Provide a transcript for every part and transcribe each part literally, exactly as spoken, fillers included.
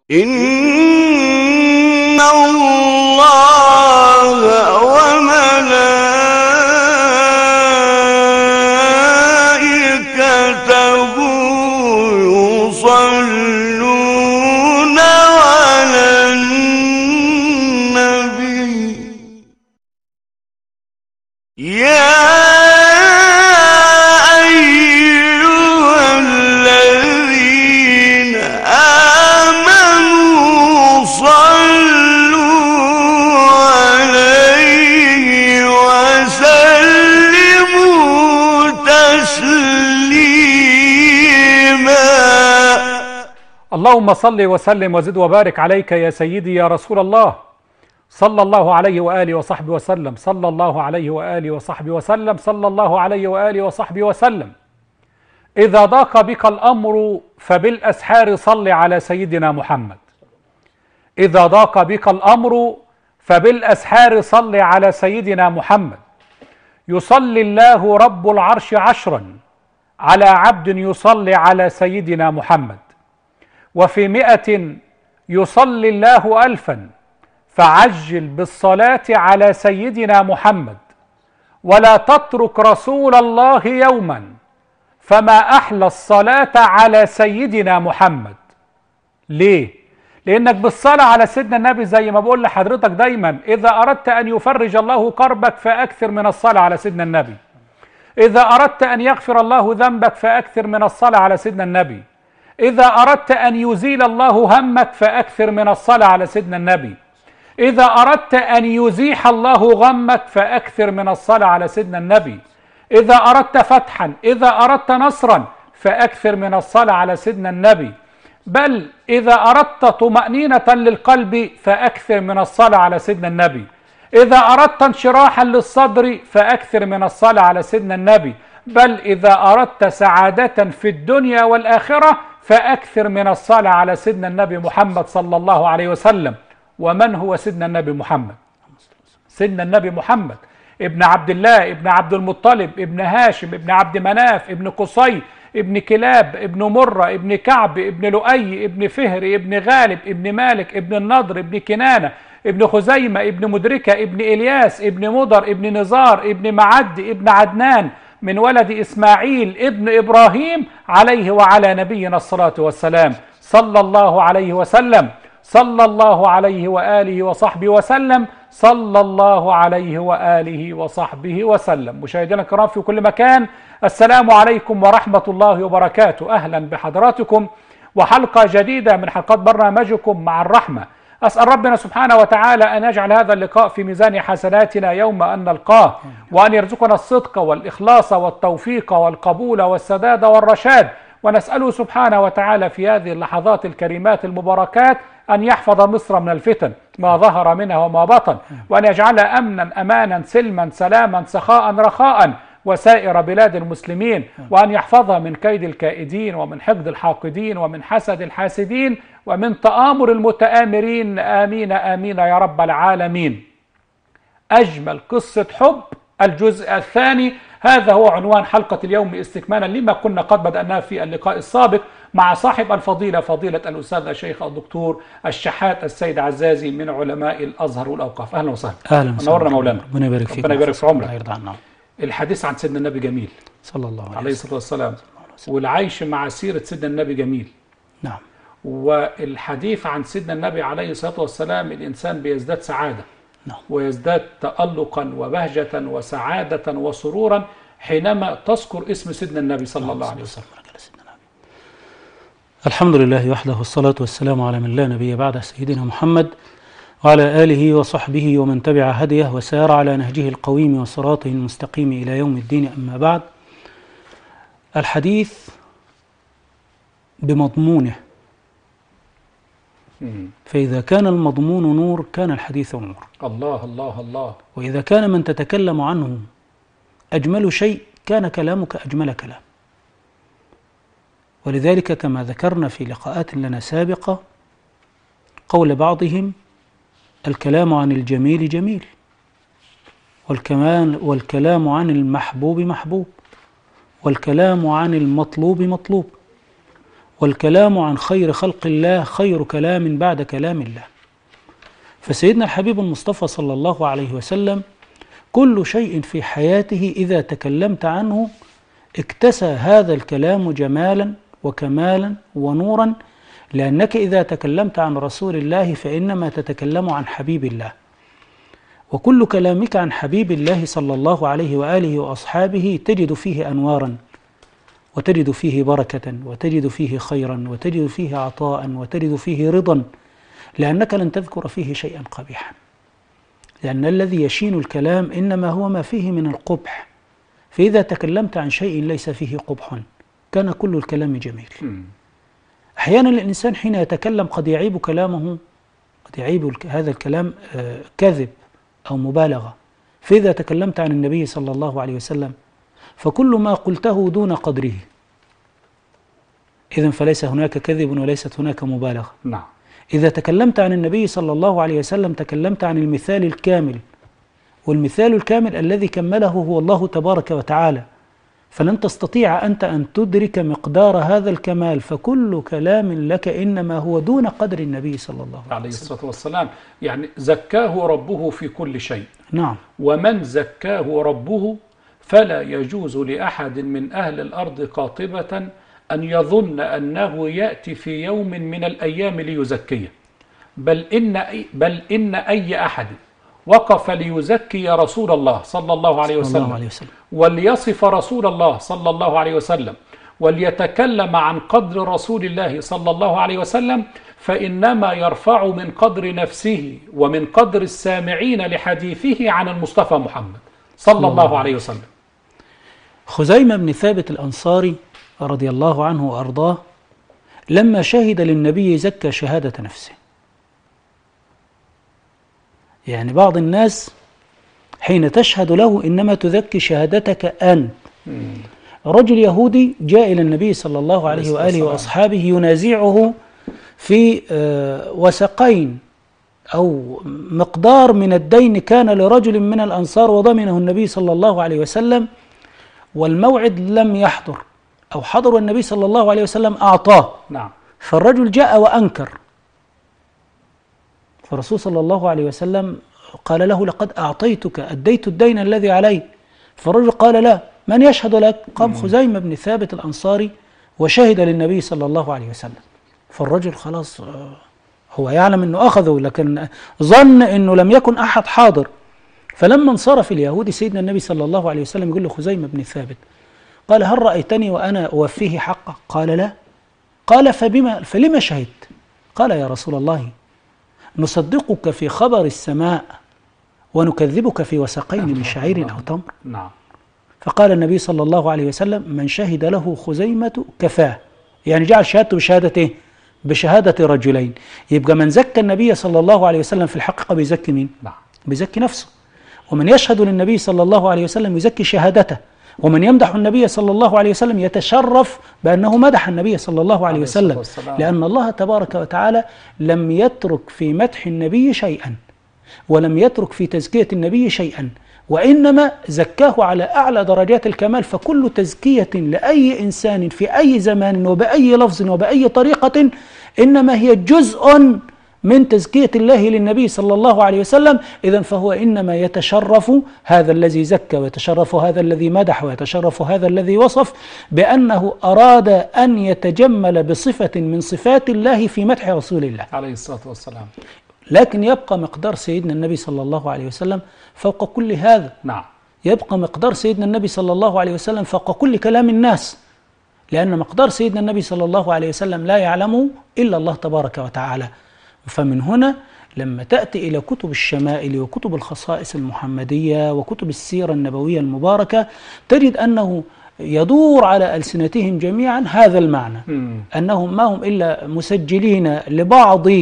إن الله وملائكته يصلون على النبي يا اللهم صل وسلم وزد وبارك عليك يا سيدي يا رسول الله، صلى الله عليه وآله وصحبه وسلم، صلى الله عليه وآله وصحبه وسلم، صلى الله عليه وآله وصحبه وسلم. إذا ضاق بك الأمر فبالأسحار صل على سيدنا محمد. إذا ضاق بك الأمر فبالأسحار صل على سيدنا محمد. يصلي الله رب العرش عشرا على عبد يصلي على سيدنا محمد، وفي مئة يصلي الله ألفا، فعجل بالصلاة على سيدنا محمد، ولا تترك رسول الله يوما، فما أحلى الصلاة على سيدنا محمد. ليه؟ لأنك بالصلاة على سيدنا النبي زي ما بقول لحضرتك دايما، إذا أردت أن يفرج الله كربك فأكثر من الصلاة على سيدنا النبي. إذا أردت أن يغفر الله ذنبك فأكثر من الصلاة على سيدنا النبي. إذا أردت أن يزيل الله همك فأكثر من الصلاة على سيدنا النبي. إذا أردت أن يزيح الله غمك فأكثر من الصلاة على سيدنا النبي. إذا أردت فتحا، إذا أردت نصرا فأكثر من الصلاة على سيدنا النبي. بل إذا أردت طمأنينة للقلب فأكثر من الصلاة على سيدنا النبي. إذا أردت انشراحا للصدر فأكثر من الصلاة على سيدنا النبي. بل إذا أردت سعادة في الدنيا والآخرة فأكثر من الصلاة على سيدنا النبي محمد صلى الله عليه وسلم. ومن هو سيدنا النبي محمد؟ سيدنا النبي محمد ابن عبد الله، ابن عبد المطلب، ابن هاشم، ابن عبد مناف، ابن قصي، ابن كلاب، ابن مرة، ابن كعب، ابن لؤي، ابن فهر، ابن غالب، ابن مالك، ابن النضر، ابن كنانة، ابن خزيمة، ابن مدركة، ابن إلياس، ابن مضر، ابن نزار، ابن معد، ابن عدنان، من ولد إسماعيل ابن إبراهيم، عليه وعلى نبينا الصلاة والسلام، صلى الله عليه وسلم، صلى الله عليه وآله وصحبه وسلم، صلى الله عليه وآله وصحبه وسلم. مشاهدينا الكرام في كل مكان، السلام عليكم ورحمة الله وبركاته. أهلا بحضراتكم وحلقة جديدة من حلقات برنامجكم مع الرحمة. أسأل ربنا سبحانه وتعالى أن يجعل هذا اللقاء في ميزان حسناتنا يوم أن نلقاه، وأن يرزقنا الصدق والإخلاص والتوفيق والقبول والسداد والرشاد. ونسأله سبحانه وتعالى في هذه اللحظات الكريمات المباركات أن يحفظ مصر من الفتن ما ظهر منها وما بطن، وأن يجعلها أمنا أمانا سلما سلاما سخاء رخاء وسائر بلاد المسلمين، وأن يحفظها من كيد الكائدين ومن حقد الحاقدين ومن حسد الحاسدين ومن تآمر المتآمرين. آمين آمين يا رب العالمين. أجمل قصة حب الجزء الثاني، هذا هو عنوان حلقة اليوم استكمالا لما كنا قد بدأناه في اللقاء السابق مع صاحب الفضيلة فضيلة الأستاذ الشيخ الدكتور الشحات السيد عزازي من علماء الأزهر والأوقاف. أهلا وسهلا. أهلا وسهلا. نورنا مولانا. ربنا يبارك فيك. ربنا يبارك في عمرك. يرضى عنا. الحديث عن سيدنا النبي جميل صلى الله عليه, عليه الصلاة والسلام، والعيش مع سيرة سيدنا النبي جميل. نعم. والحديث عن سيدنا النبي عليه الصلاة والسلام الإنسان بيزداد سعادة، نعم، ويزداد تألقا وبهجة وسعادة وسرورا حينما تذكر اسم سيدنا النبي صلى الله عليه وسلم. الحمد لله وحده، والصلاة والسلام على من لا نبي بعده، سيدنا محمد وعلى آله وصحبه ومن تبع هديه وسار على نهجه القويم وصراطه المستقيم إلى يوم الدين. أما بعد، الحديث بمضمونه، فإذا كان المضمون نور كان الحديث نور. الله الله الله. وإذا كان من تتكلم عنه أجمل شيء كان كلامك أجمل كلام. ولذلك كما ذكرنا في لقاءات لنا سابقة قول بعضهم: الكلام عن الجميل جميل، والكمال والكلام عن المحبوب محبوب، والكلام عن المطلوب مطلوب، والكلام عن خير خلق الله خير كلام بعد كلام الله. فسيدنا الحبيب المصطفى صلى الله عليه وسلم كل شيء في حياته إذا تكلمت عنه اكتسى هذا الكلام جمالا وكمالا ونورا، لأنك إذا تكلمت عن رسول الله فإنما تتكلم عن حبيب الله، وكل كلامك عن حبيب الله صلى الله عليه وآله وأصحابه تجد فيه أنوارا، وتجد فيه بركة، وتجد فيه خيرا، وتجد فيه عطاء، وتجد فيه رضا، لأنك لن تذكر فيه شيئا قبيحا، لأن الذي يشين الكلام إنما هو ما فيه من القبح. فإذا تكلمت عن شيء ليس فيه قبح كان كل الكلام جميل. أحيانا الإنسان حين يتكلم قد يعيب كلامه، قد يعيب هذا الكلام كذب أو مبالغة. فإذا تكلمت عن النبي صلى الله عليه وسلم فكل ما قلته دون قدره، إذن فليس هناك كذب وليست هناك مبالغة. نعم. إذا تكلمت عن النبي صلى الله عليه وسلم تكلمت عن المثال الكامل، والمثال الكامل الذي كمله هو الله تبارك وتعالى، فلن تستطيع أنت أن تدرك مقدار هذا الكمال، فكل كلام لك إنما هو دون قدر النبي صلى الله عليه وسلم عليه الصلاة والسلام. يعني زكاه ربه في كل شيء. نعم. ومن زكاه ربه فلا يجوز لأحد من أهل الأرض قاطبة أن يظن أنه يأتي في يوم من الأيام ليزكيه، بل إن, بل إن أي أحد وقف ليزكي رسول الله صلى الله عليه وسلم, الله عليه وسلم وليصف رسول الله صلى الله عليه وسلم وليتكلم عن قدر رسول الله صلى الله عليه وسلم فإنما يرفع من قدر نفسه ومن قدر السامعين لحديثه عن المصطفى محمد صلى الله عليه وسلم. خزيمة بن ثابت الأنصاري رضي الله عنه وأرضاه لما شهد للنبي زكى شهادة نفسه. يعني بعض الناس حين تشهد له إنما تذكي شهادتك أنت. رجل يهودي جاء إلى النبي صلى الله عليه وآله وأصحابه ينازعه في وسقين أو مقدار من الدين كان لرجل من الأنصار وضمنه النبي صلى الله عليه وسلم، والموعد لم يحضر أو حضر والنبي صلى الله عليه وسلم أعطاه. نعم. فالرجل جاء وأنكر، فالرسول صلى الله عليه وسلم قال له لقد أعطيتك أديت الدين الذي علي. فالرجل قال لا، من يشهد لك؟ قام خزيمة بن ثابت الأنصاري وشهد للنبي صلى الله عليه وسلم. فالرجل خلاص هو يعلم أنه أخذه، لكن ظن أنه لم يكن أحد حاضر. فلما انصرف اليهودي سيدنا النبي صلى الله عليه وسلم يقول له خزيمة بن ثابت، قال هل رأيتني وأنا أوفيه حقه؟ قال لا. قال فبما فلما شهدت؟ قال يا رسول الله نصدقك في خبر السماء ونكذبك في وسقين من شعير أو تمر. نعم. فقال النبي صلى الله عليه وسلم من شهد له خزيمة كفاه، يعني جعل شهادته بشهادة إيه؟ بشهادة رجلين. يبقى من زكى النبي صلى الله عليه وسلم في الحقيقة بيزكي مين؟ نعم. بيزكي نفسه. ومن يشهد للنبي صلى الله عليه وسلم يزكي شهادته. ومن يمدح النبي صلى الله عليه وسلم يتشرف بأنه مدح النبي صلى الله عليه وسلم، لأن الله تبارك وتعالى لم يترك في مدح النبي شيئا ولم يترك في تزكية النبي شيئا، وإنما زكاه على أعلى درجات الكمال. فكل تزكية لأي إنسان في أي زمان وبأي لفظ وبأي طريقة إنما هي جزء من تزكية الله للنبي صلى الله عليه وسلم. إذن فهو إنما يتشرف هذا الذي زكى، ويتشرف هذا الذي مدح، ويتشرف هذا الذي وصف بأنه أراد أن يتجمل بصفة من صفات الله في مدح رسول الله عليه الصلاة والسلام. لكن يبقى مقدار سيدنا النبي صلى الله عليه وسلم فوق كل هذا. نعم. يبقى مقدار سيدنا النبي صلى الله عليه وسلم فوق كل كلام الناس، لأن مقدار سيدنا النبي صلى الله عليه وسلم لا يعلمه إلا الله تبارك وتعالى. فمن هنا لما تأتي إلى كتب الشمائل وكتب الخصائص المحمدية وكتب السيرة النبوية المباركة تجد أنه يدور على ألسنتهم جميعا هذا المعنى، م. أنهم ما هم إلا مسجلين لبعض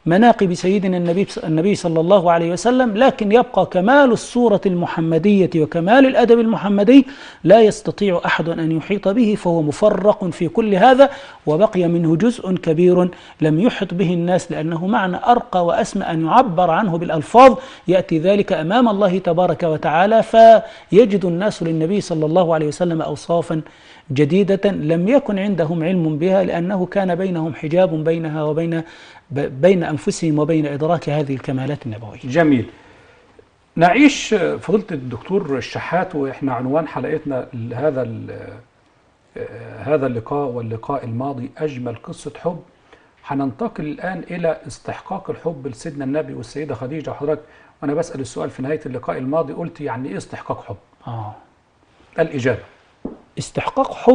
مناقب سيدنا النبي النبي صلى الله عليه وسلم، لكن يبقى كمال الصورة المحمدية وكمال الأدب المحمدي لا يستطيع أحد أن يحيط به، فهو مفرق في كل هذا، وبقي منه جزء كبير لم يحط به الناس، لأنه معنى أرقى وأسمى أن يعبر عنه بالألفاظ، يأتي ذلك أمام الله تبارك وتعالى فيجد الناس للنبي صلى الله عليه وسلم أوصافا جديدة لم يكن عندهم علم بها، لأنه كان بينهم حجاب بينها وبين بين أنفسهم وبين إدراك هذه الكمالات النبوية. جميل. نعيش فضيلة الدكتور الشحات، وإحنا عنوان حلقتنا هذا هذا اللقاء واللقاء الماضي أجمل قصة حب. هننتقل الآن إلى استحقاق الحب لسيدنا النبي والسيدة خديجة. وحضرتك وأنا بسأل السؤال في نهاية اللقاء الماضي قلت يعني إيه استحقاق حب؟ آه. الإجابة استحقاق حب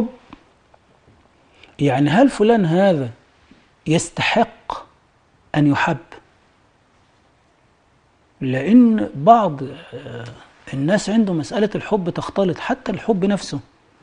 يعني هل فلان هذا يستحق أن يحب؟ لأن بعض الناس عنده مسألة الحب تختلط، حتى الحب نفسه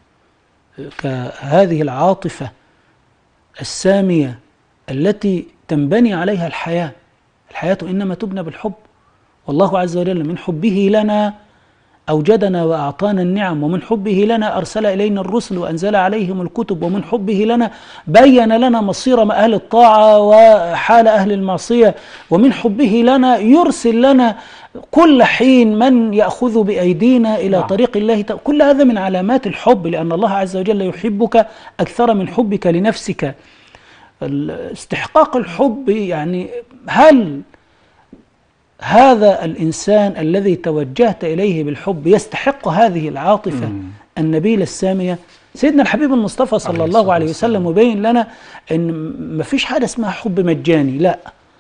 كهذه العاطفة السامية التي تنبني عليها الحياة. الحياة إنما تبنى بالحب، والله عز وجل من حبه لنا أوجدنا وأعطانا النعم، ومن حبه لنا أرسل إلينا الرسل وأنزل عليهم الكتب، ومن حبه لنا بين لنا مصير أهل الطاعة وحال أهل المعصية، ومن حبه لنا يرسل لنا كل حين من يأخذ بأيدينا إلى نعم. طريق الله. كل هذا من علامات الحب، لأن الله عز وجل يحبك أكثر من حبك لنفسك. استحقاق الحب يعني هل هذا الإنسان الذي توجهت إليه بالحب يستحق هذه العاطفة مم. النبيلة السامية؟ سيدنا الحبيب المصطفى صلى عليه الله عليه وسلم مبين لنا أن ما فيش حاجة اسمها حب مجاني، لا.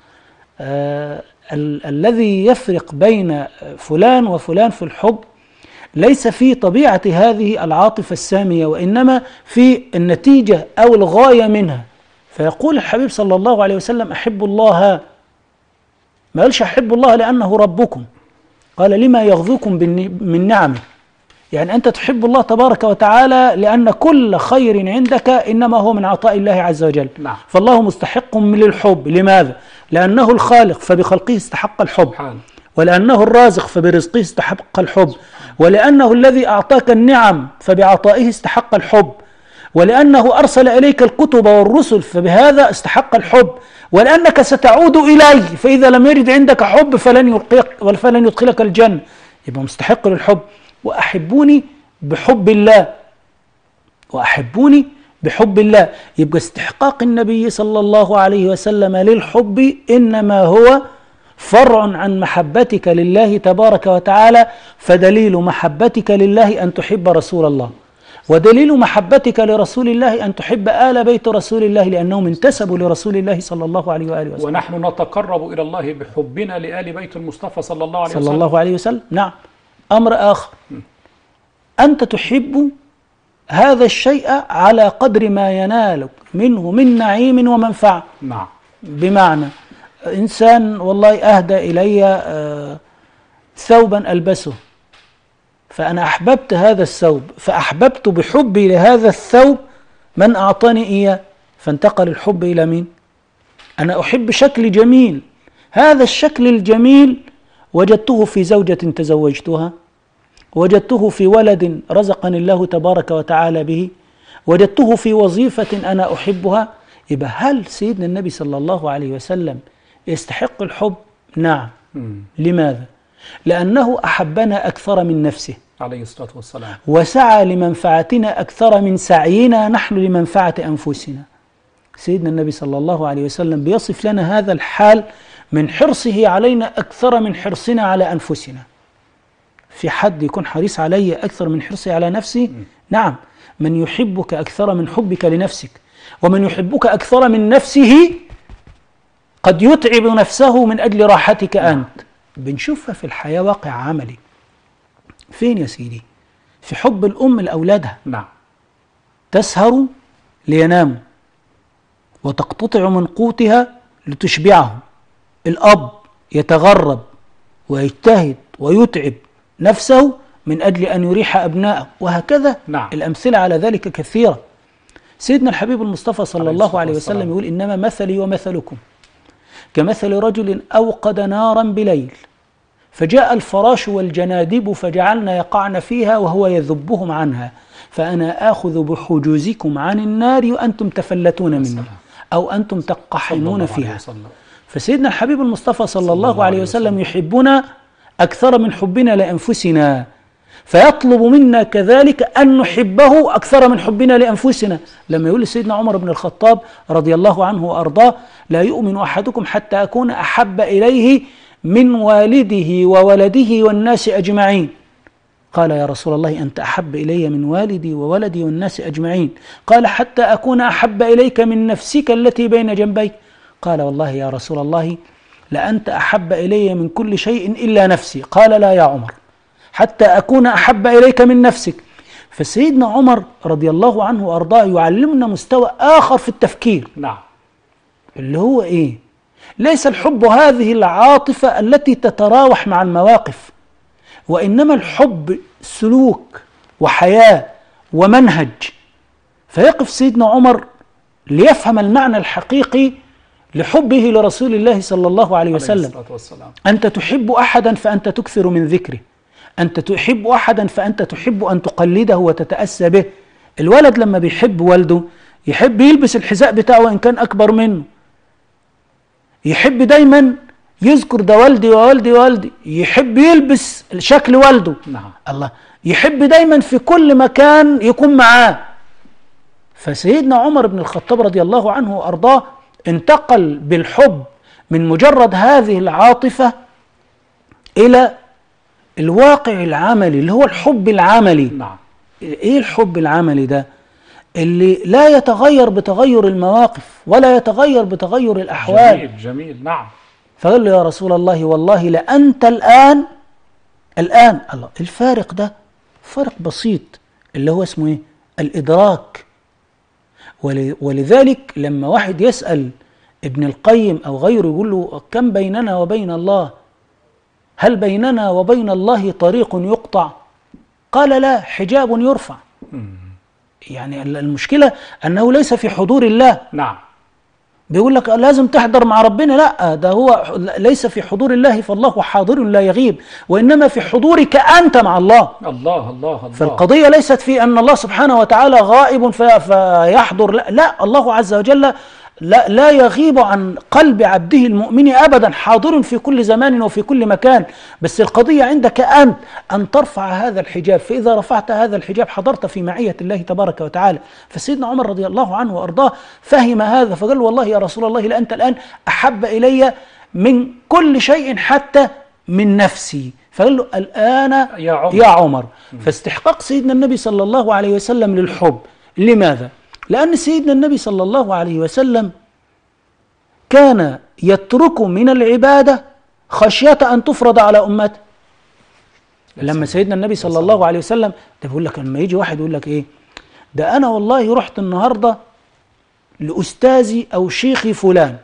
آه ال الذي يفرق بين فلان وفلان في الحب ليس في طبيعة هذه العاطفة السامية، وإنما في النتيجة أو الغاية منها. فيقول الحبيب صلى الله عليه وسلم أحب الله، ما قالش أحب الله لأنه ربكم، قال لما يغذوكم من نعمه. يعني أنت تحب الله تبارك وتعالى لأن كل خير عندك إنما هو من عطاء الله عز وجل. نعم. فالله مستحق للحب. لماذا؟ لأنه الخالق فبخلقه استحق الحب، حال. ولأنه الرازق فبرزقه استحق الحب، ولأنه الذي أعطاك النعم فبعطائه استحق الحب، ولأنه أرسل إليك الكتب والرسل فبهذا استحق الحب، ولأنك ستعود إليه فإذا لم يجد عندك حب فلن يلقيك فلن يدخلك الجنة، يبقى مستحق للحب. وأحبوني بحب الله، وأحبوني بحب الله. يبقى استحقاق النبي صلى الله عليه وسلم للحب إنما هو فرع عن محبتك لله تبارك وتعالى. فدليل محبتك لله أن تحب رسول الله، ودليل محبتك لرسول الله أن تحب آل بيت رسول الله لأنهم انتسبوا لرسول الله صلى الله عليه وآله وسلم. ونحن نتقرب إلى الله بحبنا لآل بيت المصطفى صلى الله عليه وسلم صلى الله عليه وسلم. نعم. أمر آخر، أنت تحب هذا الشيء على قدر ما ينالك منه من نعيم ومنفعة. نعم. بمعنى إنسان والله أهدى إلي آه ثوبا ألبسه، فأنا أحببت هذا الثوب، فأحببت بحبي لهذا الثوب من أعطاني إياه، فانتقل الحب إلى مين؟ أنا أحب شكل جميل، هذا الشكل الجميل وجدته في زوجة تزوجتها، وجدته في ولد رزقني الله تبارك وتعالى به، وجدته في وظيفة أنا أحبها. يبقى هل سيدنا النبي صلى الله عليه وسلم يستحق الحب؟ نعم. م. لماذا؟ لأنه أحبنا أكثر من نفسه عليه الصلاة والسلام، وسعى لمنفعتنا أكثر من سعينا نحن لمنفعة أنفسنا. سيدنا النبي صلى الله عليه وسلم بيصف لنا هذا الحال من حرصه علينا أكثر من حرصنا على أنفسنا. في حد يكون حريص علي أكثر من حرصي على نفسي؟ م. نعم. من يحبك أكثر من حبك لنفسك، ومن يحبك أكثر من نفسه قد يتعب نفسه من أجل راحتك أنت. بنشوفها في الحياة واقع عملي. فين يا سيدي؟ في حب الأم لأولادها. نعم. تسهر ليناموا وتقتطع من قوتها لتشبعهم. الأب يتغرب ويجتهد ويتعب نفسه من أجل أن يريح أبنائه، وهكذا. نعم. الأمثلة على ذلك كثيرة. سيدنا الحبيب المصطفى صلى الله عليه وسلم يقول إنما مثلي ومثلكم كمثل رجل أوقد نارا بليل فجاء الفراش والجنادب فجعلن يقعن فيها وهو يذبهم عنها، فأنا آخذ بحجوزكم عن النار وأنتم تفلتون منها أو أنتم تقحمون فيها. فسيدنا الحبيب المصطفى صلى الله عليه وسلم يحبنا أكثر من حبنا لأنفسنا، فيطلب منا كذلك أن نحبه أكثر من حبنا لأنفسنا. لما يقول سيدنا عمر بن الخطاب رضي الله عنه وأرضاه: لا يؤمن أحدكم حتى أكون أحب إليه من والده وولده والناس أجمعين. قال: يا رسول الله أنت أحب إلي من والدي وولدي والناس أجمعين. قال: حتى أكون أحب إليك من نفسك التي بين جنبيك. قال: والله يا رسول الله لأنت أحب إلي من كل شيء إلا نفسي. قال: لا يا عمر، حتى أكون أحب إليك من نفسك. فسيدنا عمر رضي الله عنه وأرضاه يعلمنا مستوى آخر في التفكير. نعم. اللي هو إيه؟ ليس الحب هذه العاطفة التي تتراوح مع المواقف، وإنما الحب سلوك وحياة ومنهج. فيقف سيدنا عمر ليفهم المعنى الحقيقي لحبه لرسول الله صلى الله عليه وسلم. أنت تحب أحدا فأنت تكثر من ذكره، أنت تحب أحدا فأنت تحب أن تقلده وتتأسى به. الولد لما بيحب والده يحب يلبس الحذاء بتاعه وإن كان أكبر منه، يحب دايما يذكر ده والدي ووالدي ووالدي، يحب يلبس شكل والده. نعم. الله يحب دايما في كل مكان يكون معاه. فسيدنا عمر بن الخطاب رضي الله عنه وأرضاه انتقل بالحب من مجرد هذه العاطفة إلى الواقع العملي اللي هو الحب العملي. نعم. إيه الحب العملي ده؟ اللي لا يتغير بتغير المواقف ولا يتغير بتغير الأحوال. جميل جميل. نعم. فقال له: يا رسول الله والله لأنت الآن الآن الله الفارق ده فرق بسيط اللي هو اسمه إيه؟ الإدراك. ولذلك لما واحد يسأل ابن القيم أو غيره يقول له: كم بيننا وبين الله؟ هل بيننا وبين الله طريق يقطع؟ قال: لا، حجاب يرفع. يعني المشكلة أنه ليس في حضور الله. نعم. بيقول لك لازم تحضر مع ربنا، لا، ده هو ليس في حضور الله، فالله حاضر لا يغيب، وإنما في حضورك أنت مع الله. الله الله الله. فالقضية ليست في أن الله سبحانه وتعالى غائب فيحضر، لا, لا، الله عز وجل لا, لا يغيب عن قلب عبده المؤمن أبدا، حاضر في كل زمان وفي كل مكان. بس القضية عندك أنت أن ترفع هذا الحجاب، فإذا رفعت هذا الحجاب حضرت في معية الله تبارك وتعالى. فسيدنا عمر رضي الله عنه وأرضاه فهم هذا، فقال: والله يا رسول الله لأنت الآن أحب إلي من كل شيء حتى من نفسي. فقال له: الآن يا عمر, يا عمر. فاستحقاق سيدنا النبي صلى الله عليه وسلم للحب. لماذا؟ لأن سيدنا النبي صلى الله عليه وسلم كان يترك من العبادة خشية أن تفرض على أمته. لما سيدنا النبي صلى الله عليه وسلم ده بيقول لك، لما يجي واحد يقول لك إيه ده، أنا والله رحت النهاردة لأستاذي أو شيخي فلان،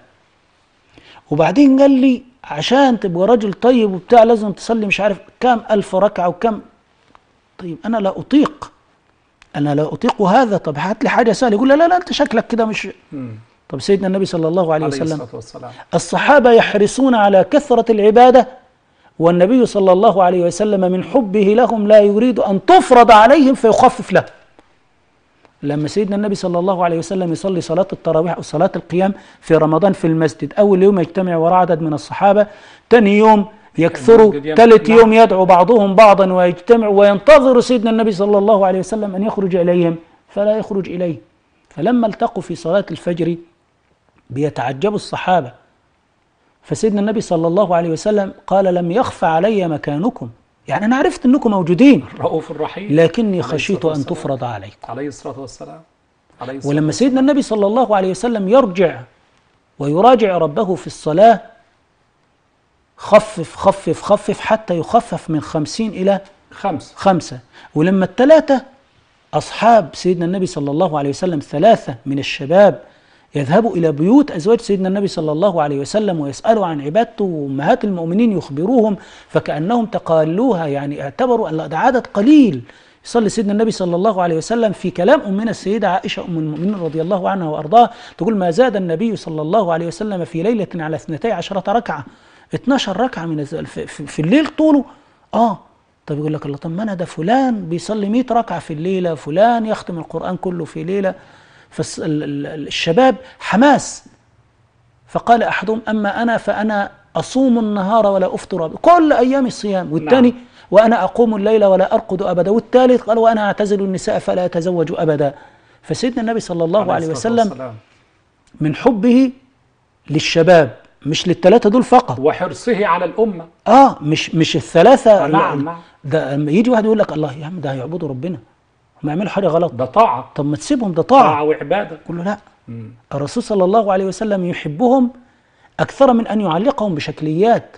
وبعدين قال لي عشان تبقى رجل طيب وبتاع لازم تصلي مش عارف كام ألف ركعة وكم. طيب أنا لا أطيق أنا لا أطيق هذا. طب هات لي حاجة سهلة. يقول: لا لا لا أنت شكلك كده مش. مم. طب سيدنا النبي صلى الله عليه وسلم الصحابة يحرصون على كثرة العبادة، والنبي صلى الله عليه وسلم من حبه لهم لا يريد أن تفرض عليهم فيخفف له. لما سيدنا النبي صلى الله عليه وسلم يصلي صلاة التراويح أو صلاة القيام في رمضان في المسجد، أول يوم يجتمع وراء عدد من الصحابة، ثاني يوم يكثروا، ثالث يوم يدعو بعضهم بعضا ويجتمعوا وينتظر سيدنا النبي صلى الله عليه وسلم أن يخرج إليهم فلا يخرج إليه. فلما التقوا في صلاة الفجر بيتعجبوا الصحابة، فسيدنا النبي صلى الله عليه وسلم قال: لم يخفى علي مكانكم، يعني أنا عرفت أنكم موجودين، الرؤوف الرحيم، لكني خشيت أن تفرض عليكم عليه الصلاة والسلام. ولما سيدنا النبي صلى الله عليه وسلم يرجع ويراجع ربه في الصلاة خفف خفف خفف حتى يخفف من خمسين إلى خمس خمسة. ولما الثلاثة أصحاب سيدنا النبي صلى الله عليه وسلم ثلاثة من الشباب يذهبوا إلى بيوت أزواج سيدنا النبي صلى الله عليه وسلم ويسألوا عن عبادته، وأمهات المؤمنين يخبروهم فكأنهم تقالوها، يعني اعتبروا أن ده عدد قليل يصلي سيدنا النبي صلى الله عليه وسلم في كلام أمنا السيدة عائشة أم المؤمنين رضي الله عنها وأرضاها، تقول ما زاد النبي صلى الله عليه وسلم في ليلة على اثنتي عشرة ركعة، اتناشر ركعة من الز- في, في, في الليل طوله. آه طب يقول لك الله، طب ما أنا ده فلان بيصلي مئة ركعة في الليلة، فلان يختم القرآن كله في ليلة. فالشباب حماس. فقال أحدهم أما أنا فأنا أصوم النهار ولا أفطر أبدا، كل أيام الصيام. والثاني نعم. وأنا أقوم الليل ولا أرقد أبدا. والثالث قال وأنا أعتزل النساء فلا أتزوج أبدا. فسيدنا النبي صلى الله عليه الصلاة وسلم والسلام. من حبه للشباب، مش للثلاثة دول فقط، وحرصه على الأمة. آه مش مش الثلاثة. نعم نعم. ده لما يجي واحد يقول لك الله يا عم ده هيعبدوا ربنا، هم يعملوا حاجة غلط، ده طاعة، طب ما تسيبهم، ده طاعة طاعة. وعبادة. قل له لا، مم. الرسول صلى الله عليه وسلم يحبهم أكثر من أن يعلقهم بشكليات.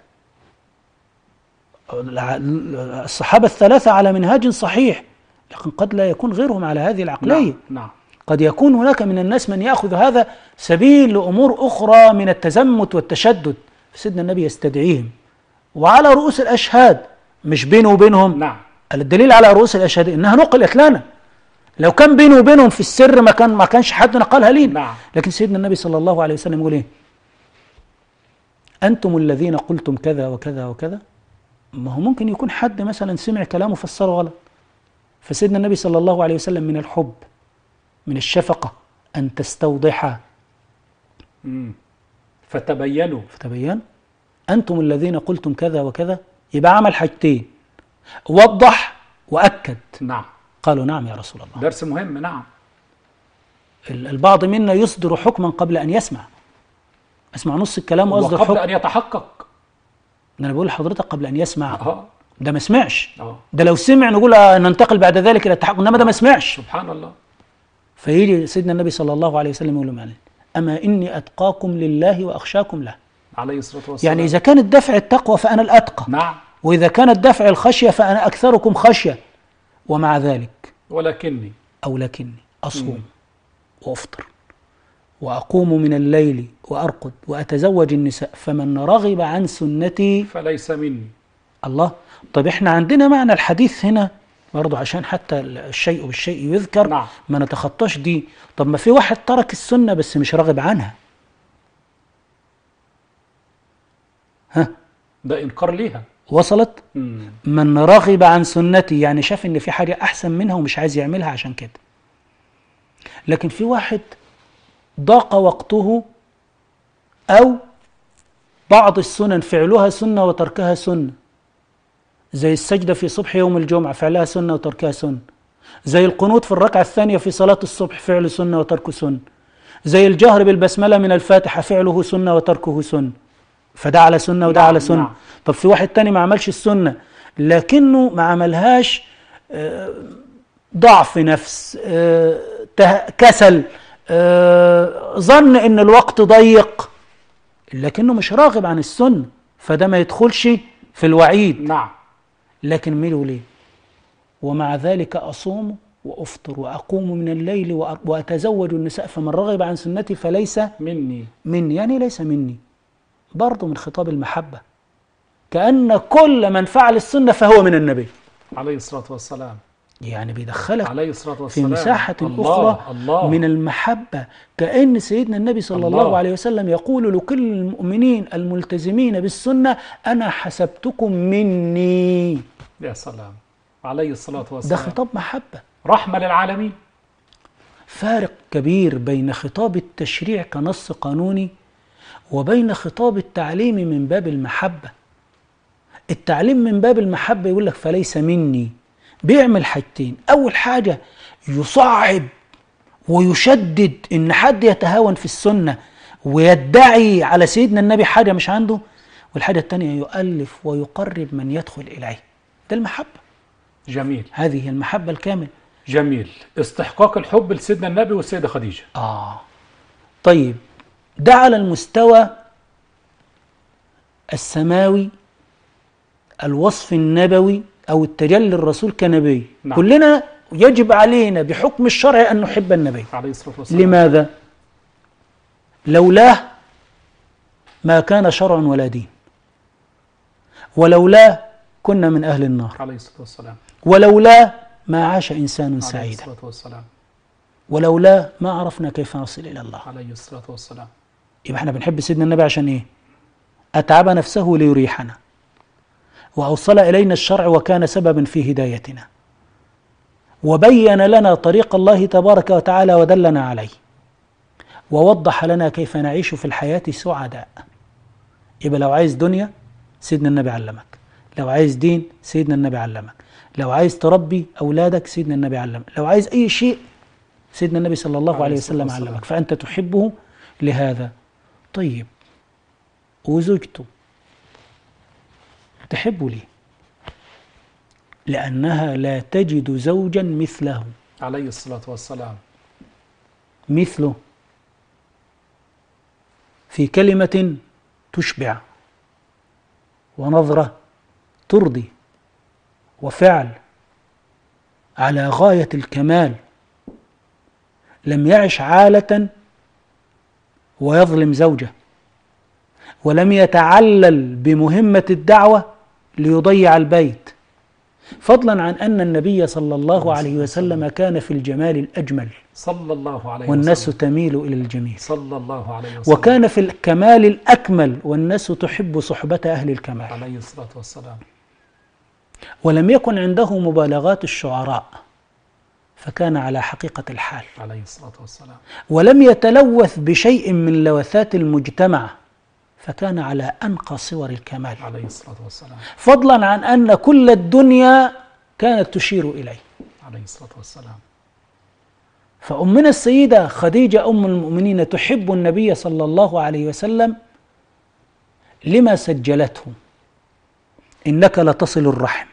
الصحابة الثلاثة على منهاج صحيح، لكن قد لا يكون غيرهم على هذه العقلية. نعم نعم. قد يكون هناك من الناس من يأخذ هذا سبيل لأمور أخرى من التزمت والتشدد. سيدنا النبي يستدعيهم وعلى رؤوس الأشهاد، مش بينه وبينهم. نعم. الدليل على رؤوس الأشهاد إنها نقلت لنا، لو كان بينه وبينهم في السر ما كان ما كانش حد نقلها لنا. نعم. لكن سيدنا النبي صلى الله عليه وسلم يقول إيه؟ أنتم الذين قلتم كذا وكذا وكذا. ما هو ممكن يكون حد مثلا سمع كلامه فسره غلط. فسيدنا النبي صلى الله عليه وسلم من الحب، من الشفقة، أن تستوضح. مم. فتبينوا. فتبين أنتم الذين قلتم كذا وكذا، يبقى عمل حاجتين، وضح وأكد. نعم. قالوا نعم يا رسول الله. درس مهم. نعم. البعض منا يصدر حكما قبل أن يسمع، أسمع نص الكلام وأصدر وقبل حكم. أن يتحقق. ده أنا بقول لحضرتك قبل أن يسمع، اه ده ما سمعش. اه ده لو سمع نقول آه ننتقل بعد ذلك إلى التحقق، إنما ده ما سمعش. سبحان الله. فيجي سيدنا النبي صلى الله عليه وسلم يقول لهم أما إني أتقاكم لله وأخشاكم له. عليه الصلاة والسلام. يعني إذا كان الدفع التقوى فأنا الأتقى، نعم. وإذا كان الدفع الخشية فأنا أكثركم خشية. ومع ذلك ولكني أو لكني أصوم وأفطر وأقوم من الليل وأرقد وأتزوج النساء فمن رغب عن سنتي فليس مني. الله. طب إحنا عندنا معنى الحديث هنا برضه عشان حتى الشيء بالشيء يذكر. نعم. ما نتخطاش دي. طب ما في واحد ترك السنة بس مش راغب عنها، ها، ده إنكار ليها. وصلت؟ مم. من رغب عن سنتي يعني شاف ان في حاجة احسن منها ومش عايز يعملها عشان كده. لكن في واحد ضاق وقته، او بعض السنن فعلها سنة وتركها سنة، زي السجدة في صبح يوم الجمعة فعلها سنة وتركها سنة، زي القنوت في الركعة الثانية في صلاة الصبح فعل سنة وترك سنة، زي الجهر بالبسملة من الفاتحة فعله سنة وتركه سنة. فده على سنة وده نعم على سنة. نعم. طب في واحد تاني ما عملش السنة لكنه ما عملهاش آه، ضعف نفس، آه، ته- كسل، آه، ظن ان الوقت ضيق، لكنه مش راغب عن السنة، فده ما يدخلش في الوعيد. نعم. لكن ميلوا ليه؟ ومع ذلك أصوم وأفطر وأقوم من الليل وأ- وأتزوج النساء فمن رغب عن سنتي فليس مني. مني. يعني ليس مني، برضه من خطاب المحبة، كأن كل من فعل السنة فهو من النبي. عليه الصلاة والسلام. يعني بيدخلك عليه الصلاة في والسلام. مساحة الله أخرى الله. من المحبة، كأن سيدنا النبي صلى الله, الله. عليه وسلم يقول لكل المؤمنين الملتزمين بالسنة أنا حسبتكم مني. يا سلام. عليه الصلاة ده والسلام. خطاب محبة. رحمة للعالمين. فارق كبير بين خطاب التشريع كنص قانوني وبين خطاب التعليم من باب المحبة. التعليم من باب المحبة يقول لك فليس مني، بيعمل حاجتين. أول حاجة يصعب ويشدد إن حد يتهاون في السنة ويدعي على سيدنا النبي حاجة مش عنده، والحاجة الثانية يؤلف ويقرب من يدخل إليه. ده المحبة. جميل. هذه هي المحبة الكاملة. جميل. استحقاق الحب لسيدنا النبي والسيدة خديجة. آه طيب، ده على المستوى السماوي، الوصف النبوي أو التجلي الرسول كنبي. نعم. كلنا يجب علينا بحكم الشرع أن نحب النبي. عليه الصلاة والسلام. لماذا؟ لولاه ما كان شرع ولا دين، ولولاه كنا من أهل النار، عليه الصلاة والسلام. ولولاه ما عاش إنسان عليه سعيدا، الصلاة والسلام. ولولا ما عرفنا كيف نصل إلى الله. عليه الصلاة والسلام. يبقى احنا بنحب سيدنا النبي عشان إيه؟ أتعب نفسه ليريحنا، وأوصل إلينا الشرع وكان سببا في هدايتنا، وبين لنا طريق الله تبارك وتعالى ودلنا عليه، ووضح لنا كيف نعيش في الحياة سعداء. يبقى لو عايز دنيا سيدنا النبي علمك، لو عايز دين سيدنا النبي علمك، لو عايز تربي أولادك سيدنا النبي علمك، لو عايز أي شيء سيدنا النبي صلى الله عليه وسلم علمك، فأنت تحبه لهذا. طيب، وزوجته تحبه ليه؟ لأنها لا تجد زوجا مثله عليه الصلاة والسلام. مثله في كلمة تشبع، ونظرة ترضي، وفعل على غاية الكمال، لم يعش عالة ويظلم زوجه، ولم يتعلل بمهمة الدعوة ليضيع البيت، فضلا عن أن النبي صلى الله عليه وسلم كان في الجمال الأجمل صلى الله عليه وسلم، والناس تميل إلى الجميل، صلى الله عليه وسلم، وكان في الكمال الأكمل والناس تحب صحبة أهل الكمال، عليه الصلاة والسلام. ولم يكن عنده مبالغات الشعراء، فكان على حقيقة الحال، عليه الصلاة والسلام. ولم يتلوث بشيء من لوثات المجتمع، فكان على أنقى صور الكمال، عليه الصلاة والسلام، فضلا عن أن كل الدنيا كانت تشير إليه، عليه الصلاة والسلام. فأمنا السيدة خديجة أم المؤمنين تحب النبي صلى الله عليه وسلم لما سجلته: إنك لتصل الرحم،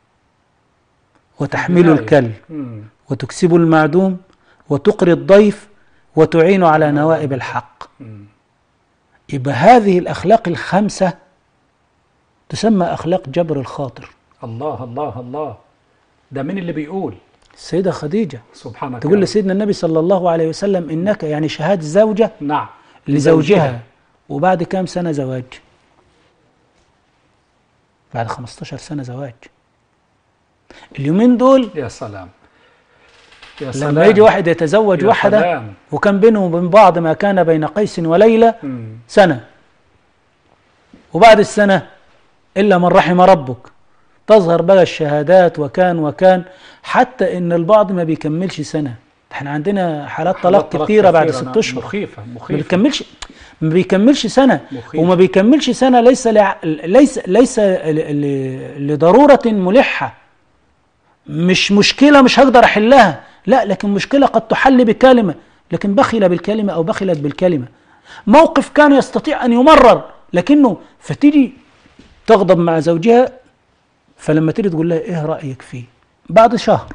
وتحمل الكل، وتكسب المعدوم، وتقري الضيف، وتعين على نوائب الحق. يبقى هذه الأخلاق الخمسة تسمى أخلاق جبر الخاطر. الله الله الله، ده من اللي بيقول؟ السيدة خديجة سبحانك، تقول لسيدنا النبي صلى الله عليه وسلم: إنك، يعني شهادة زوجة نعم لزوجها. وبعد كام سنة زواج؟ بعد خمستاشر سنة زواج. اليومين دول يا سلام يا سلام، لما يجي واحد يتزوج واحدة سلام. وكان بينهم وبين بعض ما كان بين قيس وليلى مم. سنة، وبعد السنة إلا من رحم ربك تظهر بقى الشهادات وكان وكان، حتى إن البعض ما بيكملش سنة. احنا عندنا حالات طلاق كثيرة بعد ست أشهر، مخيفة مخيفة، ما بيكملش ما بيكملش سنة، مخيفة. وما بيكملش سنة ليس لع... ليس ليس ل... ل... لضرورة ملحة، مش مشكلة مش هقدر أحلها، لا، لكن مشكلة قد تحل بكلمة، لكن بخل بالكلمة أو بخلت بالكلمة. موقف كان يستطيع أن يمرر لكنه، فتيجي تغضب مع زوجها، فلما تيجي تقول لها إيه رأيك فيه بعد شهر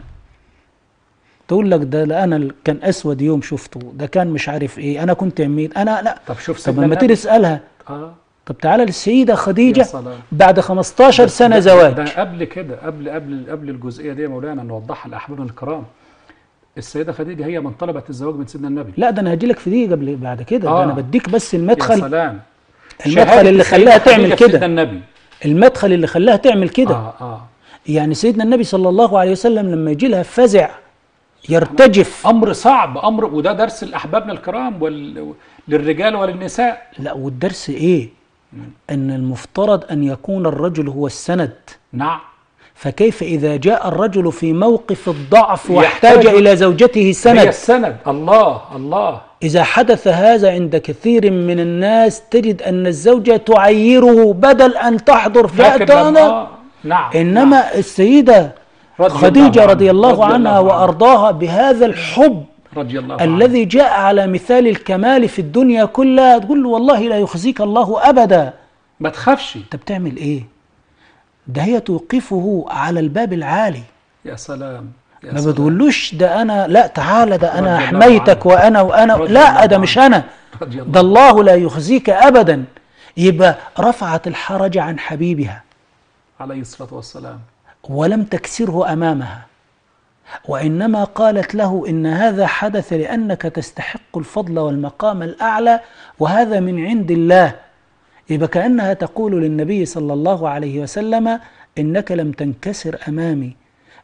تقول لك: ده لا، أنا كان أسود يوم شفته، ده كان مش عارف إيه، أنا كنت عميد، أنا لا. طب شوف، طب لما تيجي تسألها: آه. طب تعالى للسيدة خديجة سلام. بعد خمستاشر سنة ده زواج. ده قبل كده، قبل قبل قبل الجزئية دي يا مولانا نوضحها لأحبابنا الكرام. السيدة خديجة هي من طلبت الزواج من سيدنا النبي. لا، ده أنا هجي لك في دي قبل بعد كده، آه. ده أنا بديك بس المدخل. يا سلام. المدخل اللي خلاها تعمل كده، النبي. المدخل اللي خلاها تعمل كده. آه آه. يعني سيدنا النبي صلى الله عليه وسلم لما يجي لها فزع يرتجف، أمر صعب، أمر، وده درس لأحبابنا الكرام وال... للرجال وللنساء. لا، والدرس إيه؟ أن المفترض أن يكون الرجل هو السند. نعم. فكيف إذا جاء الرجل في موقف الضعف واحتاج إلى زوجته سند؟ هي السند. الله الله. إذا حدث هذا عند كثير من الناس تجد أن الزوجة تعيره بدل أن تحضر جاءت أنا. نعم. إنما نعم. السيدة رضي خديجة الله رضي الله رضي عنها الله وأرضاها بهذا الحب رضي الله الذي جاء على مثال الكمال في الدنيا كلها، تقول له: والله لا يخزيك الله أبدا، ما تخافش. أنت بتعمل إيه؟ ده هي توقفه على الباب العالي. يا سلام. يا ما سلام. بتقولوش ده أنا، لا تعالى ده أنا رضي الله حميتك عنه. وأنا وأنا رضي لا، الله ده مش عنه. أنا، رضي الله ده الله لا يخزيك أبدا. يبقى رفعت الحرج عن حبيبها عليه الصلاة والسلام، ولم تكسره أمامها، وإنما قالت له: إن هذا حدث لأنك تستحق الفضل والمقام الأعلى، وهذا من عند الله. يبقى كأنها تقول للنبي صلى الله عليه وسلم: إنك لم تنكسر أمامي،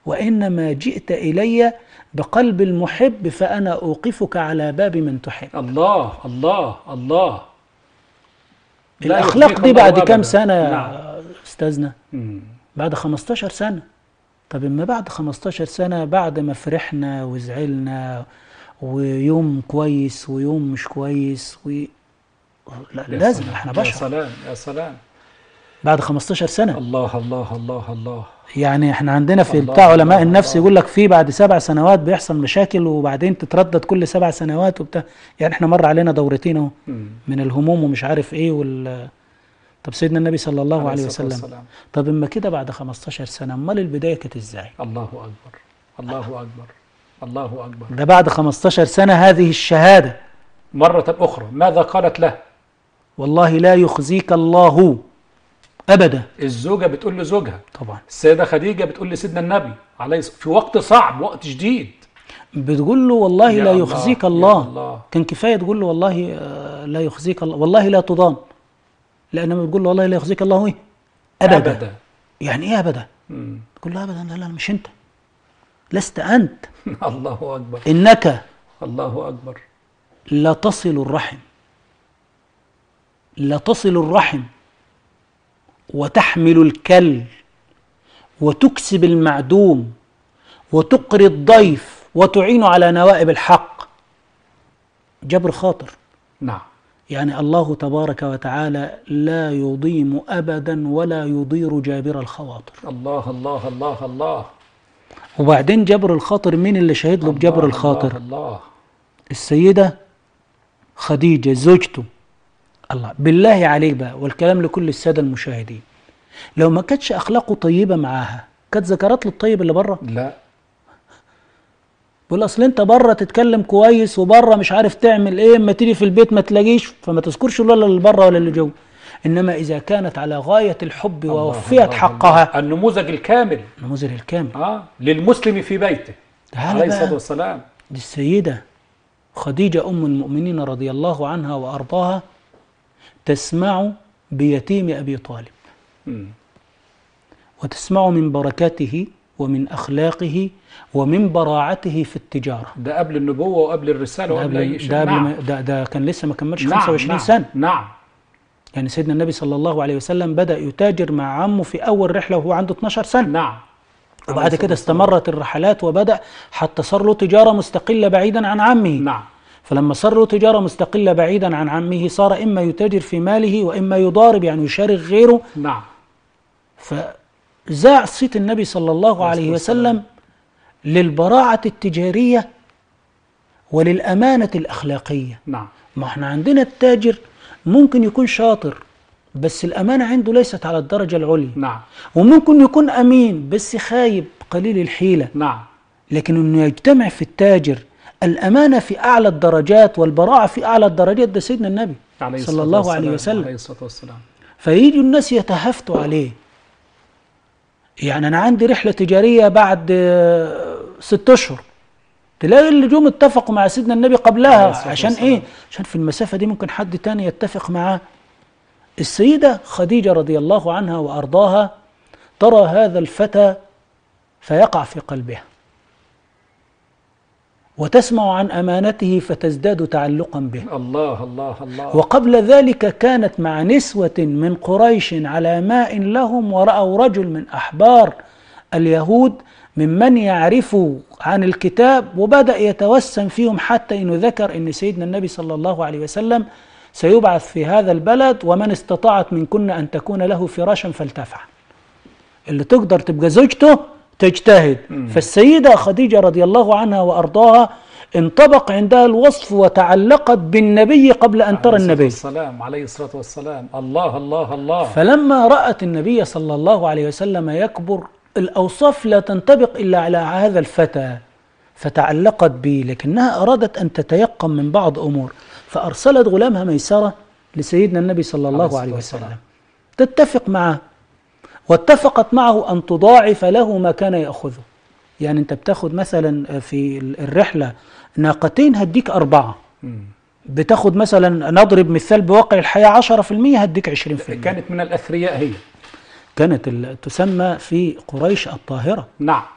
وإنما جئت إلي بقلب المحب فأنا أوقفك على باب من تحب. الله الله الله. لا الأخلاق يخزيك دي الله بعد كام أبداً. سنة يا نعم. أستاذنا؟ مم. بعد خمستاشر سنة. طب إما بعد خمستاشر سنة، بعد ما فرحنا وزعلنا ويوم كويس ويوم مش كويس و... لا يا لازم سلام. احنا يا بشر. سلام يا سلام. بعد خمستاشر سنة. الله الله الله الله. يعني احنا عندنا في الله بتاع علماء الله النفس الله. يقول لك في بعد سبع سنوات بيحصل مشاكل وبعدين تتردد كل سبع سنوات وبتاع. يعني احنا مر علينا دورتين اهو مم. من الهموم ومش عارف ايه وال طب سيدنا النبي صلى الله عليه عليه وسلم، الصلاة والسلام. طب اما كده بعد خمستاشر سنة، امال البداية كانت ازاي؟ الله أكبر الله أكبر الله أكبر. ده بعد خمستاشر سنة هذه الشهادة مرة أخرى ماذا قالت له؟ والله لا يخزيك الله أبدا. الزوجة بتقول لزوجها، طبعا السيدة خديجة بتقول لسيدنا النبي عليه الصلاة، في وقت صعب، وقت شديد، بتقول له والله يا لا الله، يخزيك يا الله. الله. كان كفاية تقول له والله آه، لا يخزيك الله، والله لا تضام، لأنما بتقول له والله لا يخزيك الله إيه؟ أبدا. أبدا. يعني إيه أبدا؟ مم. تقول له أبدا، لا لا مش أنت، لست أنت، الله أكبر إنك الله أكبر. لا تصل الرحم، لا تصل الرحم وتحمل الكل وتكسب المعدوم وتقري الضيف وتعين على نوائب الحق. جبر خاطر. نعم. يعني الله تبارك وتعالى لا يضيم أبدا ولا يضير جابر الخواطر. الله الله الله الله. وبعدين جبر الخاطر مين اللي شهد له بجبر الله الخاطر؟ الله الله. السيدة خديجة زوجته. الله بالله عليك بقى، والكلام لكل السادة المشاهدين، لو ما كانتش أخلاقه طيبة معاها كانت ذكرت له الطيب اللي بره؟ لا. بقول أصل أنت بره تتكلم كويس وبره مش عارف تعمل إيه، اما تيجي في البيت ما تلاقيش، فما تذكرش ولا اللي بره ولا اللي جوه. إنما إذا كانت على غاية الحب الله ووفيت الله حقها، الله. النموذج الكامل النموذج الكامل. آه. للمسلم في بيته تعال عليه بقى. الصلاة والسلام. دي السيدة خديجة أم المؤمنين رضي الله عنها وأرضاها تسمع بيتيم أبي طالب، مم. وتسمع من بركاته ومن أخلاقه ومن براعته في التجارة. ده قبل النبوة وقبل الرسالة ده وقبل قبل أي شيء. ده, قبل نعم. ما ده, ده كان لسه ما كملش نعم. خمسة وعشرين نعم. سنة. نعم. يعني سيدنا النبي صلى الله عليه وسلم بدأ يتاجر مع عمه في أول رحلة وهو عنده اثناشر سنة. نعم. وبعد كده استمرت الرحلات وبدأ حتى صار له تجارة مستقلة بعيدا عن عمه. نعم. فلما صار له تجارة مستقلة بعيدا عن عمه صار إما يتاجر في ماله وإما يضارب، يعني يشارك غيره. نعم. فزاع صيت النبي صلى الله عليه وسلم للبراعة التجارية وللأمانة الأخلاقية. نعم. ما احنا عندنا التاجر ممكن يكون شاطر بس الأمانة عنده ليست على الدرجة العليا. نعم. وممكن يكون أمين بس خايب قليل الحيلة. نعم. لكن أنه يجتمع في التاجر الأمانة في أعلى الدرجات والبراعة في أعلى الدرجات، ده سيدنا النبي عليه صلى الله عليه وسلم. عليه الصلاة والسلام. فيجي الناس يتهافتوا عليه. يعني أنا عندي رحلة تجارية بعد آه، ست أشهر، تلاقي اللي جم اتفقوا مع سيدنا النبي عليه قبلها. الصلاة عشان والسلام. إيه؟ عشان في المسافة دي ممكن حد تاني يتفق معاه. السيدة خديجة رضي الله عنها وأرضاها ترى هذا الفتى فيقع في قلبها، وتسمع عن أمانته فتزداد تعلقا به. الله الله الله. وقبل ذلك كانت مع نسوة من قريش على ماء لهم، ورأوا رجل من أحبار اليهود ممن يعرفوا عن الكتاب وبدأ يتوسم فيهم، حتى إنه ذكر إن سيدنا النبي صلى الله عليه وسلم سيبعث في هذا البلد ومن استطاعت منكن أن تكون له فراشا فلتفعل. اللي تقدر تبقى زوجته تجتهد. مم. فالسيدة خديجة رضي الله عنها وأرضاها انطبق عندها الوصف وتعلقت بالنبي قبل أن ترى النبي. والسلام عليه الصلاة والسلام. الله الله الله. فلما رأت النبي صلى الله عليه وسلم يكبر، الأوصاف لا تنطبق إلا على هذا الفتى، فتعلقت به، لكنها أرادت أن تتيقن من بعض أمور، فأرسلت غلامها ميسرة لسيدنا النبي صلى الله عليه وسلم تتفق معه، واتفقت معه أن تضاعف له ما كان يأخذه. يعني أنت بتاخد مثلا في الرحلة ناقتين هديك أربعة، مم. بتاخد مثلا نضرب مثال بواقع الحياة عشرة في المية هديك عشرين في المية. كانت من الأثرياء هي. كانت تسمى في قريش الطاهرة. نعم.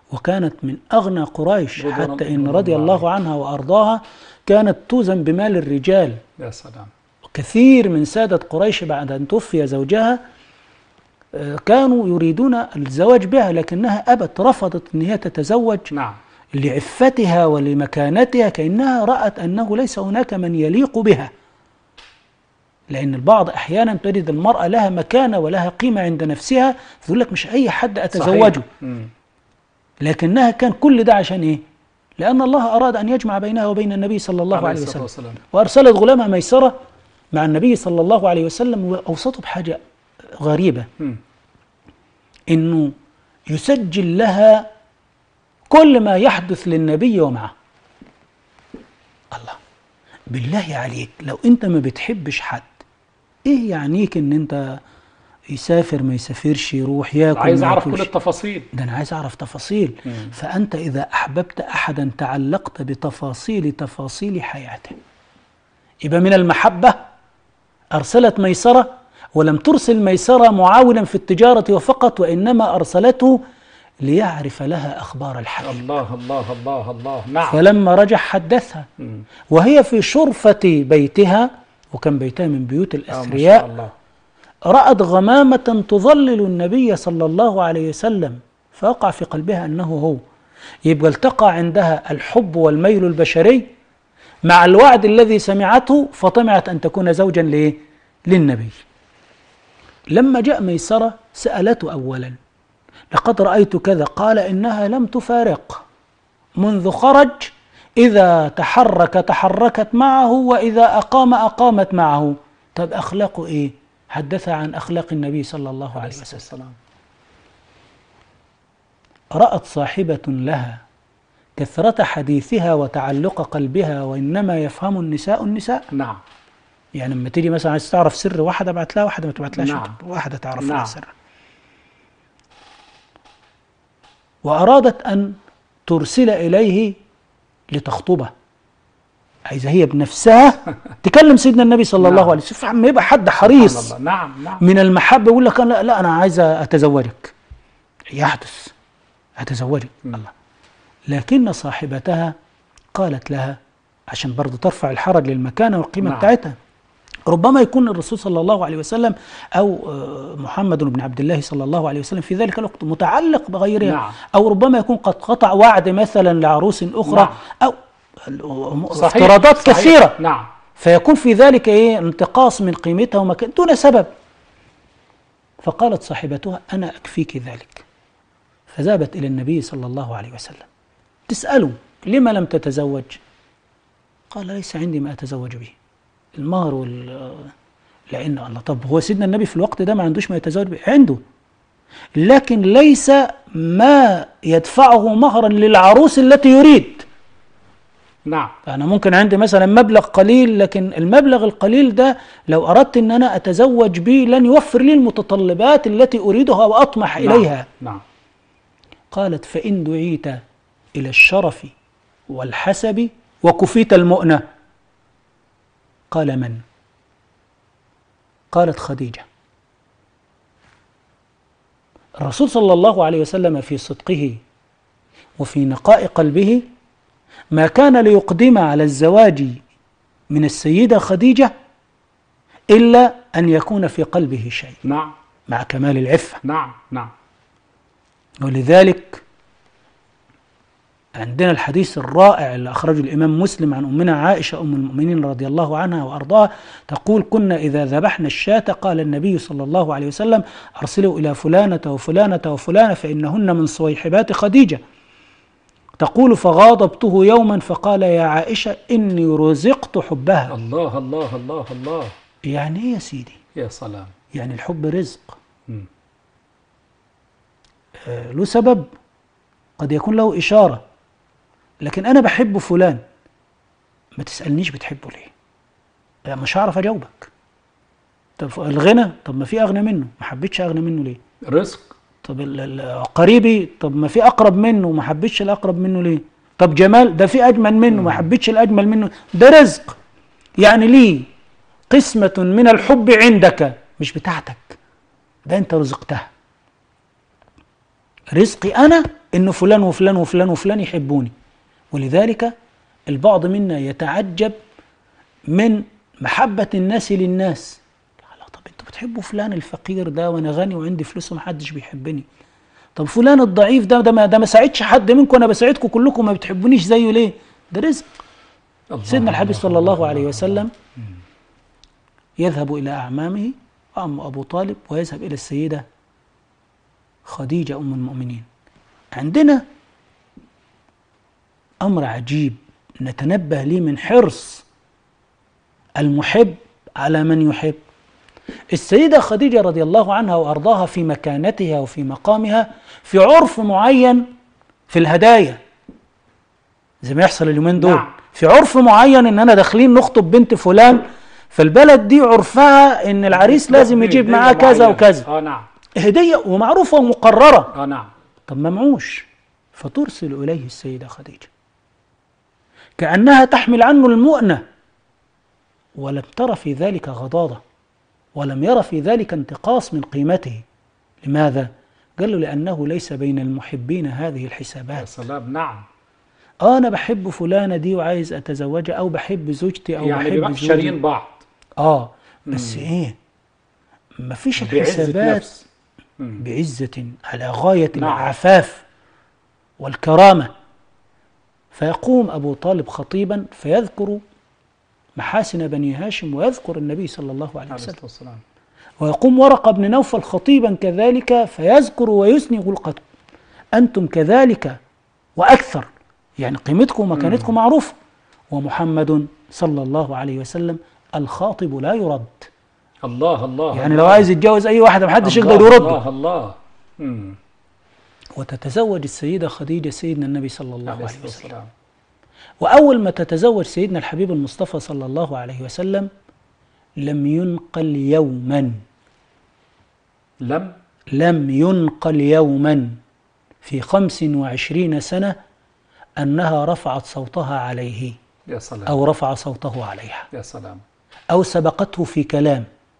وكانت من أغنى قريش، رضوان حتى إن رضوان رضي الله الله عنها وأرضاها كانت توزن بمال الرجال. يا سلام. كثير من سادة قريش بعد أن توفي زوجها آه، كانوا يريدون الزواج بها، لكنها أبت، رفضت أن هي تتزوج نعم. لعفتها ولمكانتها، كأنها رأت أنه ليس هناك من يليق بها. لأن البعض أحيانا تجد المرأة لها مكانة ولها قيمة عند نفسها، فيقول لك مش أي حد أتزوجه. مم. لكنها كان كل ده عشان إيه؟ لأن الله أراد أن يجمع بينها وبين النبي صلى الله عليه, عليه عليه الصلاة وسلم، والسلام. وأرسلت غلامها ميسرة مع النبي صلى الله عليه وسلم، وأوصته بحاجة غريبة، مم. إنه يسجل لها كل ما يحدث للنبي ومعه. الله، بالله عليك لو أنت ما بتحبش حد، إيه يعنيك إن أنت يسافر ما يسافرش، يروح ياكل عايز ما أعرف كل ياكلش؟ التفاصيل. ده أنا عايز أعرف تفاصيل. مم. فأنت إذا أحببت أحدا تعلقت بتفاصيل تفاصيل حياته. يبقى من المحبة أرسلت ميسرة، ولم ترسل ميسرة معاونا في التجارة وفقط، وإنما أرسلته ليعرف لها أخبار الحي. الله الله الله الله. نعم. فلما رجع حدثها مم. وهي في شرفة بيتها، وكان بيتها من بيوت آه، ما شاء الأثرياء، الله. رأت غمامة تظلل النبي صلى الله عليه وسلم، فوقع في قلبها أنه هو. يبقى التقى عندها الحب والميل البشري مع الوعد الذي سمعته، فطمعت أن تكون زوجا ليه؟ للنبي. لما جاء ميسرة سألته أولا: لقد رأيت كذا. قال: إنها لم تفارق منذ خرج، إذا تحرك تحركت معه، وإذا أقام أقامت معه. طب أخلاقه إيه؟ حدثها عن أخلاق النبي صلى الله عليه وسلم. رأت صاحبة لها كثرة حديثها وتعلق قلبها، وإنما يفهم النساء النساء. نعم. يعني لما تيجي مثلا عايز تعرف سر واحدة، ابعت لها واحدة، ما تبعتلهاش نعم. واحدة تعرف نعم. لها سر. وأرادت أن ترسل إليه لتخطبه، عايزة هي بنفسها تكلم سيدنا النبي صلى نعم. الله عليه وسلم. فعم يبقى حد حريص نعم. نعم. من المحبة يقول لك: لا, لا أنا عايزة أتزوجك، يحدث أتزوجك. مم. الله. لكن صاحبتها قالت لها، عشان برضو ترفع الحرج للمكانة والقيمة نعم. بتاعتها، ربما يكون الرسول صلى الله عليه وسلم أو محمد بن عبد الله صلى الله عليه وسلم في ذلك الوقت متعلق بغيرها. نعم. أو ربما يكون قد قطع وعد مثلا لعروس أخرى. نعم. أو صحيح. افتراضات صحيح. كثيرة. نعم. فيكون في ذلك إيه؟ انتقاص من قيمتها ومكان دون سبب. فقالت صاحبتها: أنا أكفيك ذلك. فذهبت إلى النبي صلى الله عليه وسلم تسأله: لما لم تتزوج؟ قال: ليس عندي ما أتزوج به، المهر وال لأن الله. طب هو سيدنا النبي في الوقت ده ما عندوش ما يتزوج به؟ عنده، لكن ليس ما يدفعه مهرا للعروس التي يريد. نعم. أنا ممكن عندي مثلا مبلغ قليل، لكن المبلغ القليل ده لو أردت أن أنا أتزوج به لن يوفر لي المتطلبات التي أريدها وأطمح نعم. إليها. نعم. قالت: فإن دعيت إلى الشرف والحسب وكفيت المؤنة. قال: من؟ قالت: خديجة. الرسول صلى الله عليه وسلم في صدقه وفي نقاء قلبه ما كان ليقدم على الزواج من السيدة خديجة إلا أن يكون في قلبه شيء. نعم. مع كمال العفة. نعم. نعم. ولذلك عندنا الحديث الرائع اللي أخرجه الإمام مسلم عن أمنا عائشة أم المؤمنين رضي الله عنها وأرضاها، تقول: كنا إذا ذبحنا الشاة قال النبي صلى الله عليه وسلم: أرسلوا إلى فلانة وفلانة وفلانة فإنهن من صويحبات خديجة. تقول: فغاضبته يوما فقال: يا عائشة إني رزقت حبها. الله الله الله الله. يعني إيه يا سيدي؟ يا سلام. يعني الحب رزق. مم. آه له سبب، قد يكون له إشارة، لكن أنا بحب فلان، ما تسألنيش بتحبه ليه، يعني مش هعرف أجاوبك. طب الغنى، طب ما في أغنى منه، ما حبيتش أغنى منه ليه؟ رزق. طب قريبي، طب ما في أقرب منه، ما حبيتش الأقرب منه ليه؟ طب جمال، ده في أجمل منه، ما حبيتش الأجمل منه. ده رزق، يعني ليه قسمة من الحب عندك مش بتاعتك، ده أنت رزقتها. رزقي أنا إن فلان وفلان وفلان وفلان يحبوني. ولذلك البعض منا يتعجب من محبة الناس للناس. طب انتوا بتحبوا فلان الفقير ده وانا غني وعندي فلوس ومحدش بيحبني. طب فلان الضعيف ده ده ما ده ما ساعدش حد منكم، انا بساعدكم كلكم، ما بتحبونيش زيه ليه؟ ده رزق. سيدنا الحبيب صلى الله عليه وسلم يذهب إلى أعمامه وعم أبو طالب، ويذهب إلى السيدة خديجة أم المؤمنين. عندنا أمر عجيب نتنبه ليه من حرص المحب على من يحب. السيدة خديجة رضي الله عنها وأرضاها في مكانتها وفي مقامها في عرف معين في الهدايا، زي ما يحصل اليومين دول. نعم. في عرف معين إن أنا داخلين نخطب بنت فلان، فالبلد دي عرفها إن العريس لازم يجيب معاه كذا وكذا. آه نعم. هدية ومعروفة ومقررة. آه نعم. طب ممعوش، فترسل إليه السيدة خديجة كأنها تحمل عنه المؤنة، ولم تر في ذلك غضاضة، ولم ير في ذلك انتقاص من قيمته. لماذا؟ قال له لأنه ليس بين المحبين هذه الحسابات. يا سلام. نعم. آه أنا بحب فلانة دي وعايز أتزوجها، أو بحب زوجتي، أو يعني بحب زوجي. شارين بعض. آه بس مم. إيه، ما فيش الحسابات بعزة على غاية نعم. العفاف والكرامة. فيقوم أبو طالب خطيبا فيذكر محاسن بني هاشم ويذكر النبي صلى الله عليه وسلم، ويقوم ورقة بن نوفل خطيبا كذلك فيذكر ويثني غلقته، أنتم كذلك وأكثر، يعني قيمتكم ومكانتكم معروفة. ومحمد صلى الله عليه وسلم الخاطب لا يرد. الله الله. يعني الله. لو عايز يتجوز أي واحدة محدش يقدر يرده. الله الله. مم. وتتزوج السيدة خديجة سيدنا النبي صلى الله عليه وسلم. وأول ما تتزوج سيدنا الحبيب المصطفى صلى الله عليه وسلم لم ينقل يوما لم لم ينقل يوما في خمس وعشرين سنة أنها رفعت صوتها عليه. يا سلام. أو رفع صوته عليها. يا سلام. أو سبقته في كلام،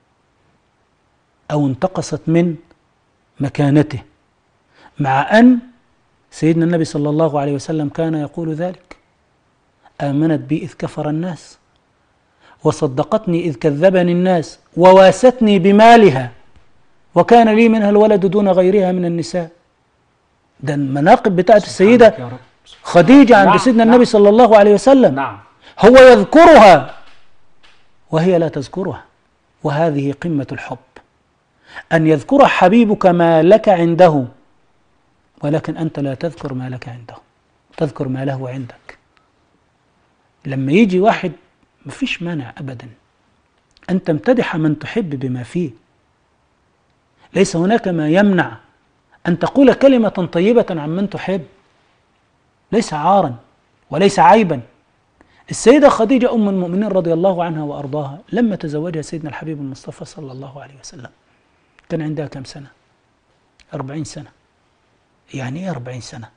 أو انتقصت من مكانته، مع أن سيدنا النبي صلى الله عليه وسلم كان يقول ذلك: آمنت بي إذ كفر الناس، وصدقتني إذ كذبني الناس، وواستني بمالها، وكان لي منها الولد دون غيرها من النساء. ده المناقب بتاعت السيدة خديجة عند نعم. سيدنا نعم. النبي صلى الله عليه وسلم. نعم. هو يذكرها وهي لا تذكرها، وهذه قمة الحب، أن يذكر حبيبك ما لك عنده، ولكن أنت لا تذكر ما لك عنده، تذكر ما له عندك. لما يجي واحد مفيش مانع أبدا أن تمتدح من تحب بما فيه، ليس هناك ما يمنع أن تقول كلمة طيبة عن من تحب، ليس عارا وليس عيبا. السيدة خديجة أم المؤمنين رضي الله عنها وأرضاها لما تزوجها سيدنا الحبيب المصطفى صلى الله عليه وسلم كان عندها كم سنة؟ أربعين سنة. يعني إيه أربعين سنة؟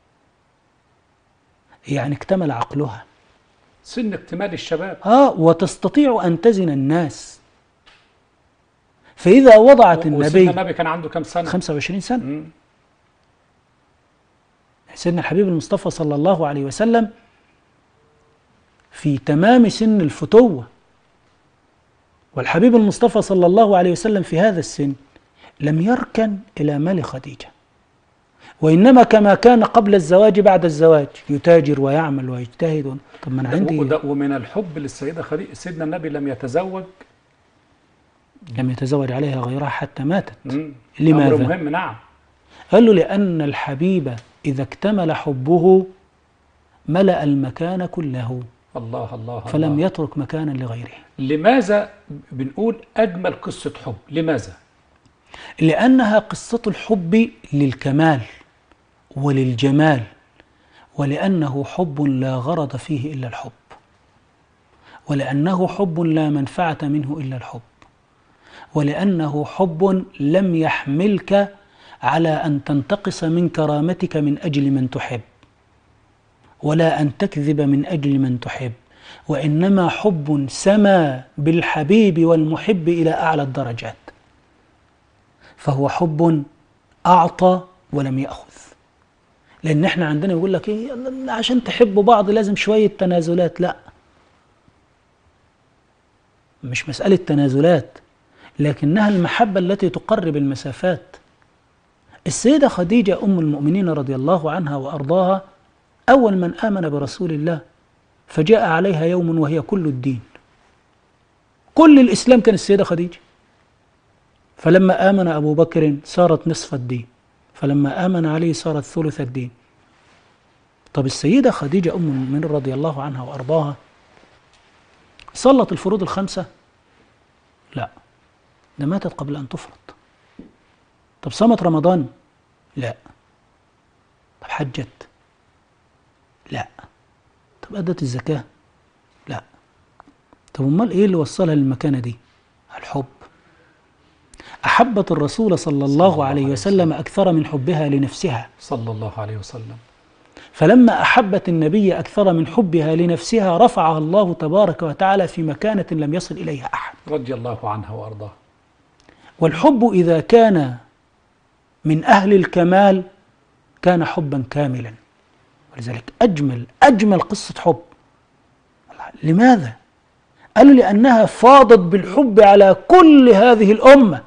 يعني اكتمل عقلها، سن اكتمال الشباب. آه وتستطيع أن تزن الناس. فإذا وضعت النبي، وسيدنا النبي كان عنده كم سنة؟ خمسة وعشرين سنة. مم. سيدنا الحبيب المصطفى صلى الله عليه وسلم في تمام سن الفتوة، والحبيب المصطفى صلى الله عليه وسلم في هذا السن لم يركن إلى مال خديجة، وإنما كما كان قبل الزواج بعد الزواج يتاجر ويعمل ويجتهد. طب من عندي ومن الحب للسيدة خديجة سيدنا النبي لم يتزوج لم يتزوج عليها غيرها حتى ماتت. مم. لماذا؟ أمر مهم. نعم. قال له لأن الحبيب إذا اكتمل حبه ملأ المكان كله. الله الله. فلم الله. يترك مكانا لغيره. لماذا بنقول أجمل قصة حب؟ لماذا؟ لأنها قصة الحب للكمال وللجمال، ولأنه حب لا غرض فيه إلا الحب، ولأنه حب لا منفعة منه إلا الحب، ولأنه حب لم يحملك على أن تنتقص من كرامتك من أجل من تحب، ولا أن تكذب من أجل من تحب، وإنما حب سما بالحبيب والمحب إلى أعلى الدرجات. فهو حب أعطى ولم يأخذ، لأن احنا عندنا يقول لك ايه، عشان تحبوا بعض لازم شوية تنازلات. لا، مش مسألة تنازلات، لكنها المحبة التي تقرب المسافات. السيدة خديجة أم المؤمنين رضي الله عنها وأرضاها أول من آمن برسول الله، فجاء عليها يوم وهي كل الدين، كل الإسلام كان السيدة خديجة. فلما آمن أبو بكر صارت نصف الدين، فلما آمن علي صارت ثلث الدين. طب السيدة خديجة أم المؤمنين رضي الله عنها وأرضاها صلت الفروض الخمسة؟ لا، ده ماتت قبل أن تفرض. طب صامت رمضان؟ لا. طب حجت؟ لا. طب أدت الزكاة؟ لا. طب أمال إيه اللي وصلها للمكانة دي؟ الحب. أحبت الرسول صلى الله عليه وسلم أكثر من حبها لنفسها صلى الله عليه وسلم. فلما أحبت النبي أكثر من حبها لنفسها رفعها الله تبارك وتعالى في مكانة لم يصل إليها أحد رضي الله عنها وأرضاها. والحب إذا كان من أهل الكمال كان حبا كاملا. ولذلك أجمل أجمل قصة حب. لماذا؟ قالوا لأنها فاضت بالحب على كل هذه الأمة.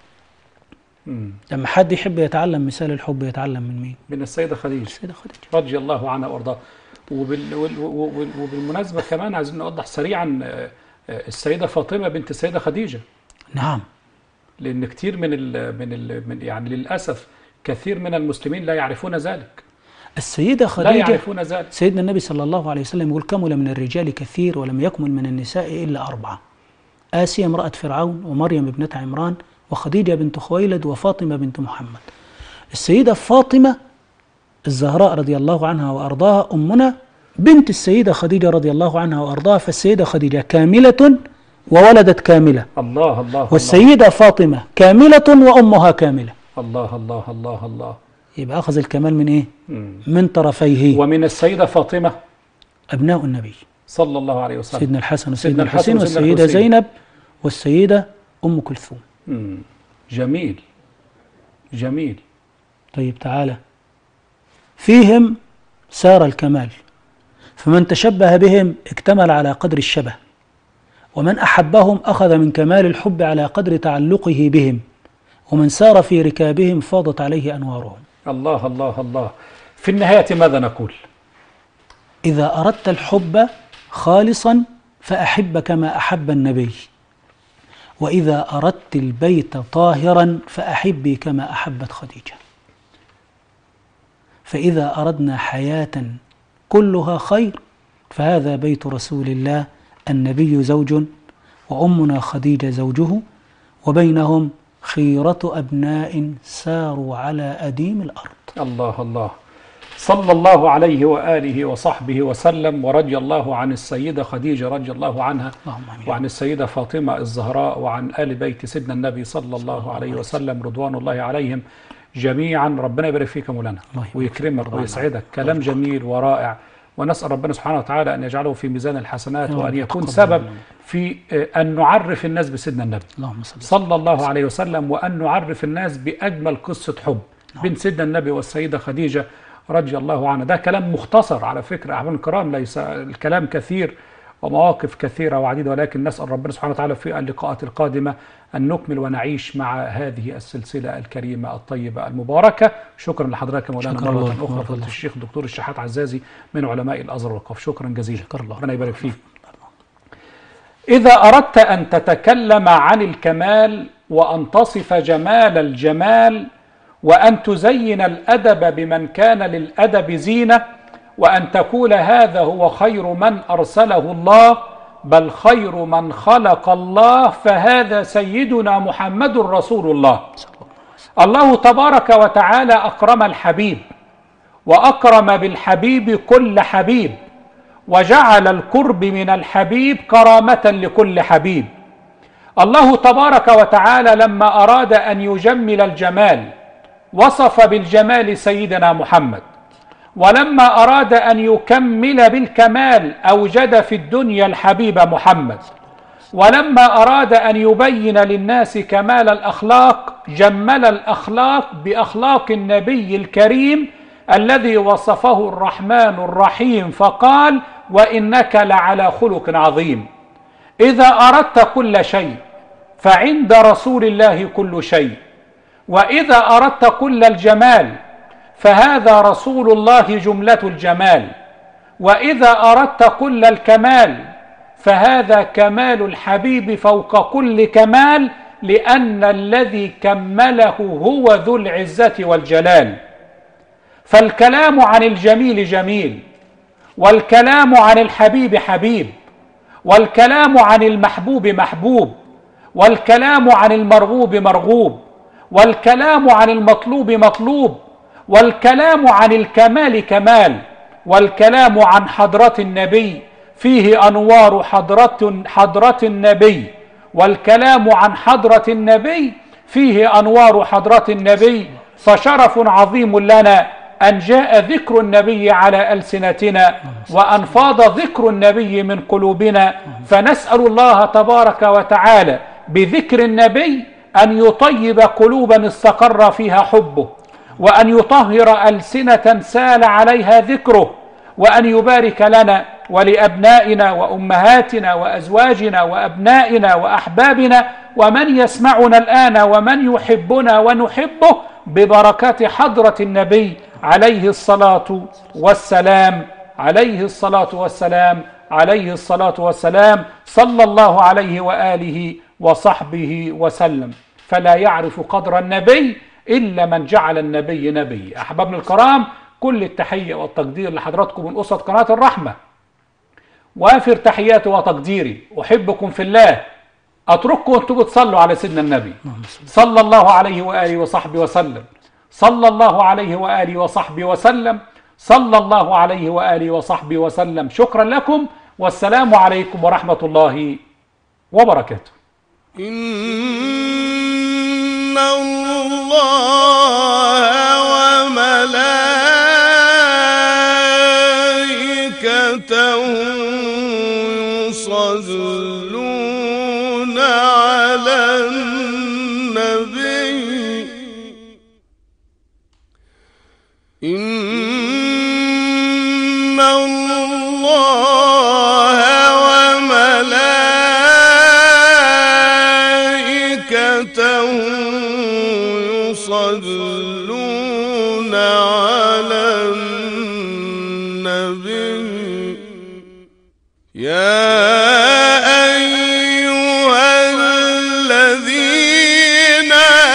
مم. لما حد يحب يتعلم مثال الحب يتعلم من مين؟ من السيدة خديجة. السيدة خديجة رضي الله عنها وأرضاها. وبال... وبال... وبالمناسبة كمان عايزين نوضح سريعا السيدة فاطمة بنت السيدة خديجة. نعم. لأن كثير من ال... من ال... من يعني للأسف كثير من المسلمين لا يعرفون ذلك. السيدة خديجة لا يعرفون ذلك. سيدنا النبي صلى الله عليه وسلم يقول كمل من الرجال كثير ولم يكمل من النساء إلا أربعة: آسيا امرأة فرعون، ومريم ابنة عمران، وخديجة بنت خويلد، وفاطمة بنت محمد. السيدة فاطمة الزهراء رضي الله عنها وأرضاها أمنا بنت السيدة خديجة رضي الله عنها وأرضاها. فالسيدة خديجة كاملة وولدت كاملة. الله الله. والسيدة فاطمة كاملة وأمها كاملة. الله الله الله الله. يبقى أخذ الكمال من إيه؟ مم. من طرفيه. ومن السيدة فاطمة أبناء النبي صلى الله عليه وسلم، سيدنا الحسن وسيدنا سيدنا الحسين الحسن والسيدة الحسين. زينب والسيدة أم كلثوم. مم. جميل جميل. طيب تعالى، فيهم سار الكمال، فمن تشبه بهم اكتمل على قدر الشبه، ومن أحبهم أخذ من كمال الحب على قدر تعلقه بهم، ومن سار في ركابهم فاضت عليه أنوارهم. الله الله الله. في النهاية ماذا نقول؟ إذا أردت الحب خالصا فأحب كما أحب النبي، وإذا أردت البيت طاهرا فأحبي كما أحبت خديجة. فإذا أردنا حياة كلها خير فهذا بيت رسول الله، النبي زوج وأمنا خديجة زوجه، وبينهم خيرة أبناء ساروا على أديم الأرض. الله الله. صلى الله عليه وآله وصحبه وسلم، ورضي الله عن السيدة خديجة رضي الله عنها، وعن السيدة فاطمة الزهراء، وعن آل بيت سيدنا النبي صلى الله عليه وسلم رضوان الله عليهم جميعا. ربنا يبارك فيك مولانا ويكرمك ويسعدك. كلام جميل ورائع، ونسأل ربنا سبحانه وتعالى أن يجعله في ميزان الحسنات، وأن يكون سبب في أن نعرف الناس بسيدنا النبي صلى الله عليه وسلم، وأن نعرف الناس بأجمل قصة حب بين سيدنا النبي والسيدة خديجة رضي الله عنها. ده كلام مختصر على فكرة أحباب الكرام، ليس الكلام كثير ومواقف كثيرة وعديدة، ولكن نسأل ربنا سبحانه وتعالى في اللقاءات القادمة أن نكمل ونعيش مع هذه السلسلة الكريمة الطيبة المباركة. شكرا لحضرتك مولانا مرة أخرى فضيلة الشيخ الدكتور الشحات عزازي من علماء الأزهر والوقف. شكرا جزيلا، ربنا يبارك فيك. إذا أردت أن تتكلم عن الكمال وأن تصف جمال الجمال، وأن تزين الأدب بمن كان للأدب زينة، وأن تقول هذا هو خير من أرسله الله، بل خير من خلق الله، فهذا سيدنا محمد رسول الله. الله تبارك وتعالى أكرم الحبيب، وأكرم بالحبيب كل حبيب، وجعل القرب من الحبيب كرامة لكل حبيب. الله تبارك وتعالى لما أراد أن يجمل الجمال وصف بالجمال سيدنا محمد، ولما أراد أن يكمل بالكمال أوجد في الدنيا الحبيب محمد، ولما أراد أن يبين للناس كمال الأخلاق جمل الأخلاق بأخلاق النبي الكريم، الذي وصفه الرحمن الرحيم فقال: وإنك لعلى خلق عظيم. إذا أردت كل شيء فعند رسول الله كل شيء، وإذا أردت كل الجمال فهذا رسول الله جملة الجمال، وإذا أردت كل الكمال فهذا كمال الحبيب فوق كل كمال، لأن الذي كمله هو ذو العزة والجلال. فالكلام عن الجميل جميل، والكلام عن الحبيب حبيب، والكلام عن المحبوب محبوب، والكلام عن المرغوب مرغوب، والكلام عن المطلوب مطلوب، والكلام عن الكمال كمال، والكلام عن حضرة النبي فيه أنوار حضرة, حضرة النبي، والكلام عن حضرة النبي فيه أنوار حضرة النبي. فشرف عظيم لنا أن جاء ذكر النبي على ألسنتنا، وأن فاض ذكر النبي من قلوبنا. فنسأل الله تبارك وتعالى بذكر النبي أن يطيب قلوبا استقر فيها حبه، وأن يطهر ألسنة سال عليها ذكره، وأن يبارك لنا ولأبنائنا وأمهاتنا وأزواجنا وأبنائنا وأحبابنا ومن يسمعنا الآن ومن يحبنا ونحبه ببركات حضرة النبي عليه الصلاة والسلام، عليه الصلاة والسلام، عليه الصلاة والسلام، صلى الله عليه وآله وصحبه وسلم. فلا يعرف قدر النبي إلا من جعل النبي نبي. أحبابنا الكرام، كل التحية والتقدير لحضراتكم من أسرة قناة الرحمة، وافر تحياتي وتقديري. أحبكم في الله، أترككم وأنتم بتصلوا على سيدنا النبي صلى الله عليه وآله وصحبه وسلم، صلى الله عليه وآله وصحبه وسلم، صلى الله عليه وآله وصحبه وسلم. شكرا لكم، والسلام عليكم ورحمة الله وبركاته. إن الله وملائكته يصلون على النبي إن الله وملائكته يصلون على النبي يا أيها الذين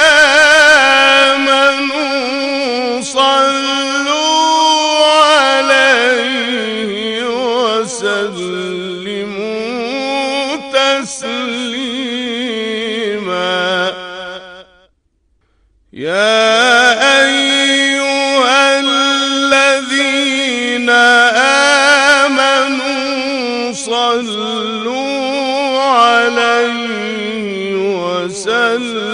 آمنوا صلوا عليه وسلموا تسليما يا أيها الذين آمنوا صلوا عليه وسلموا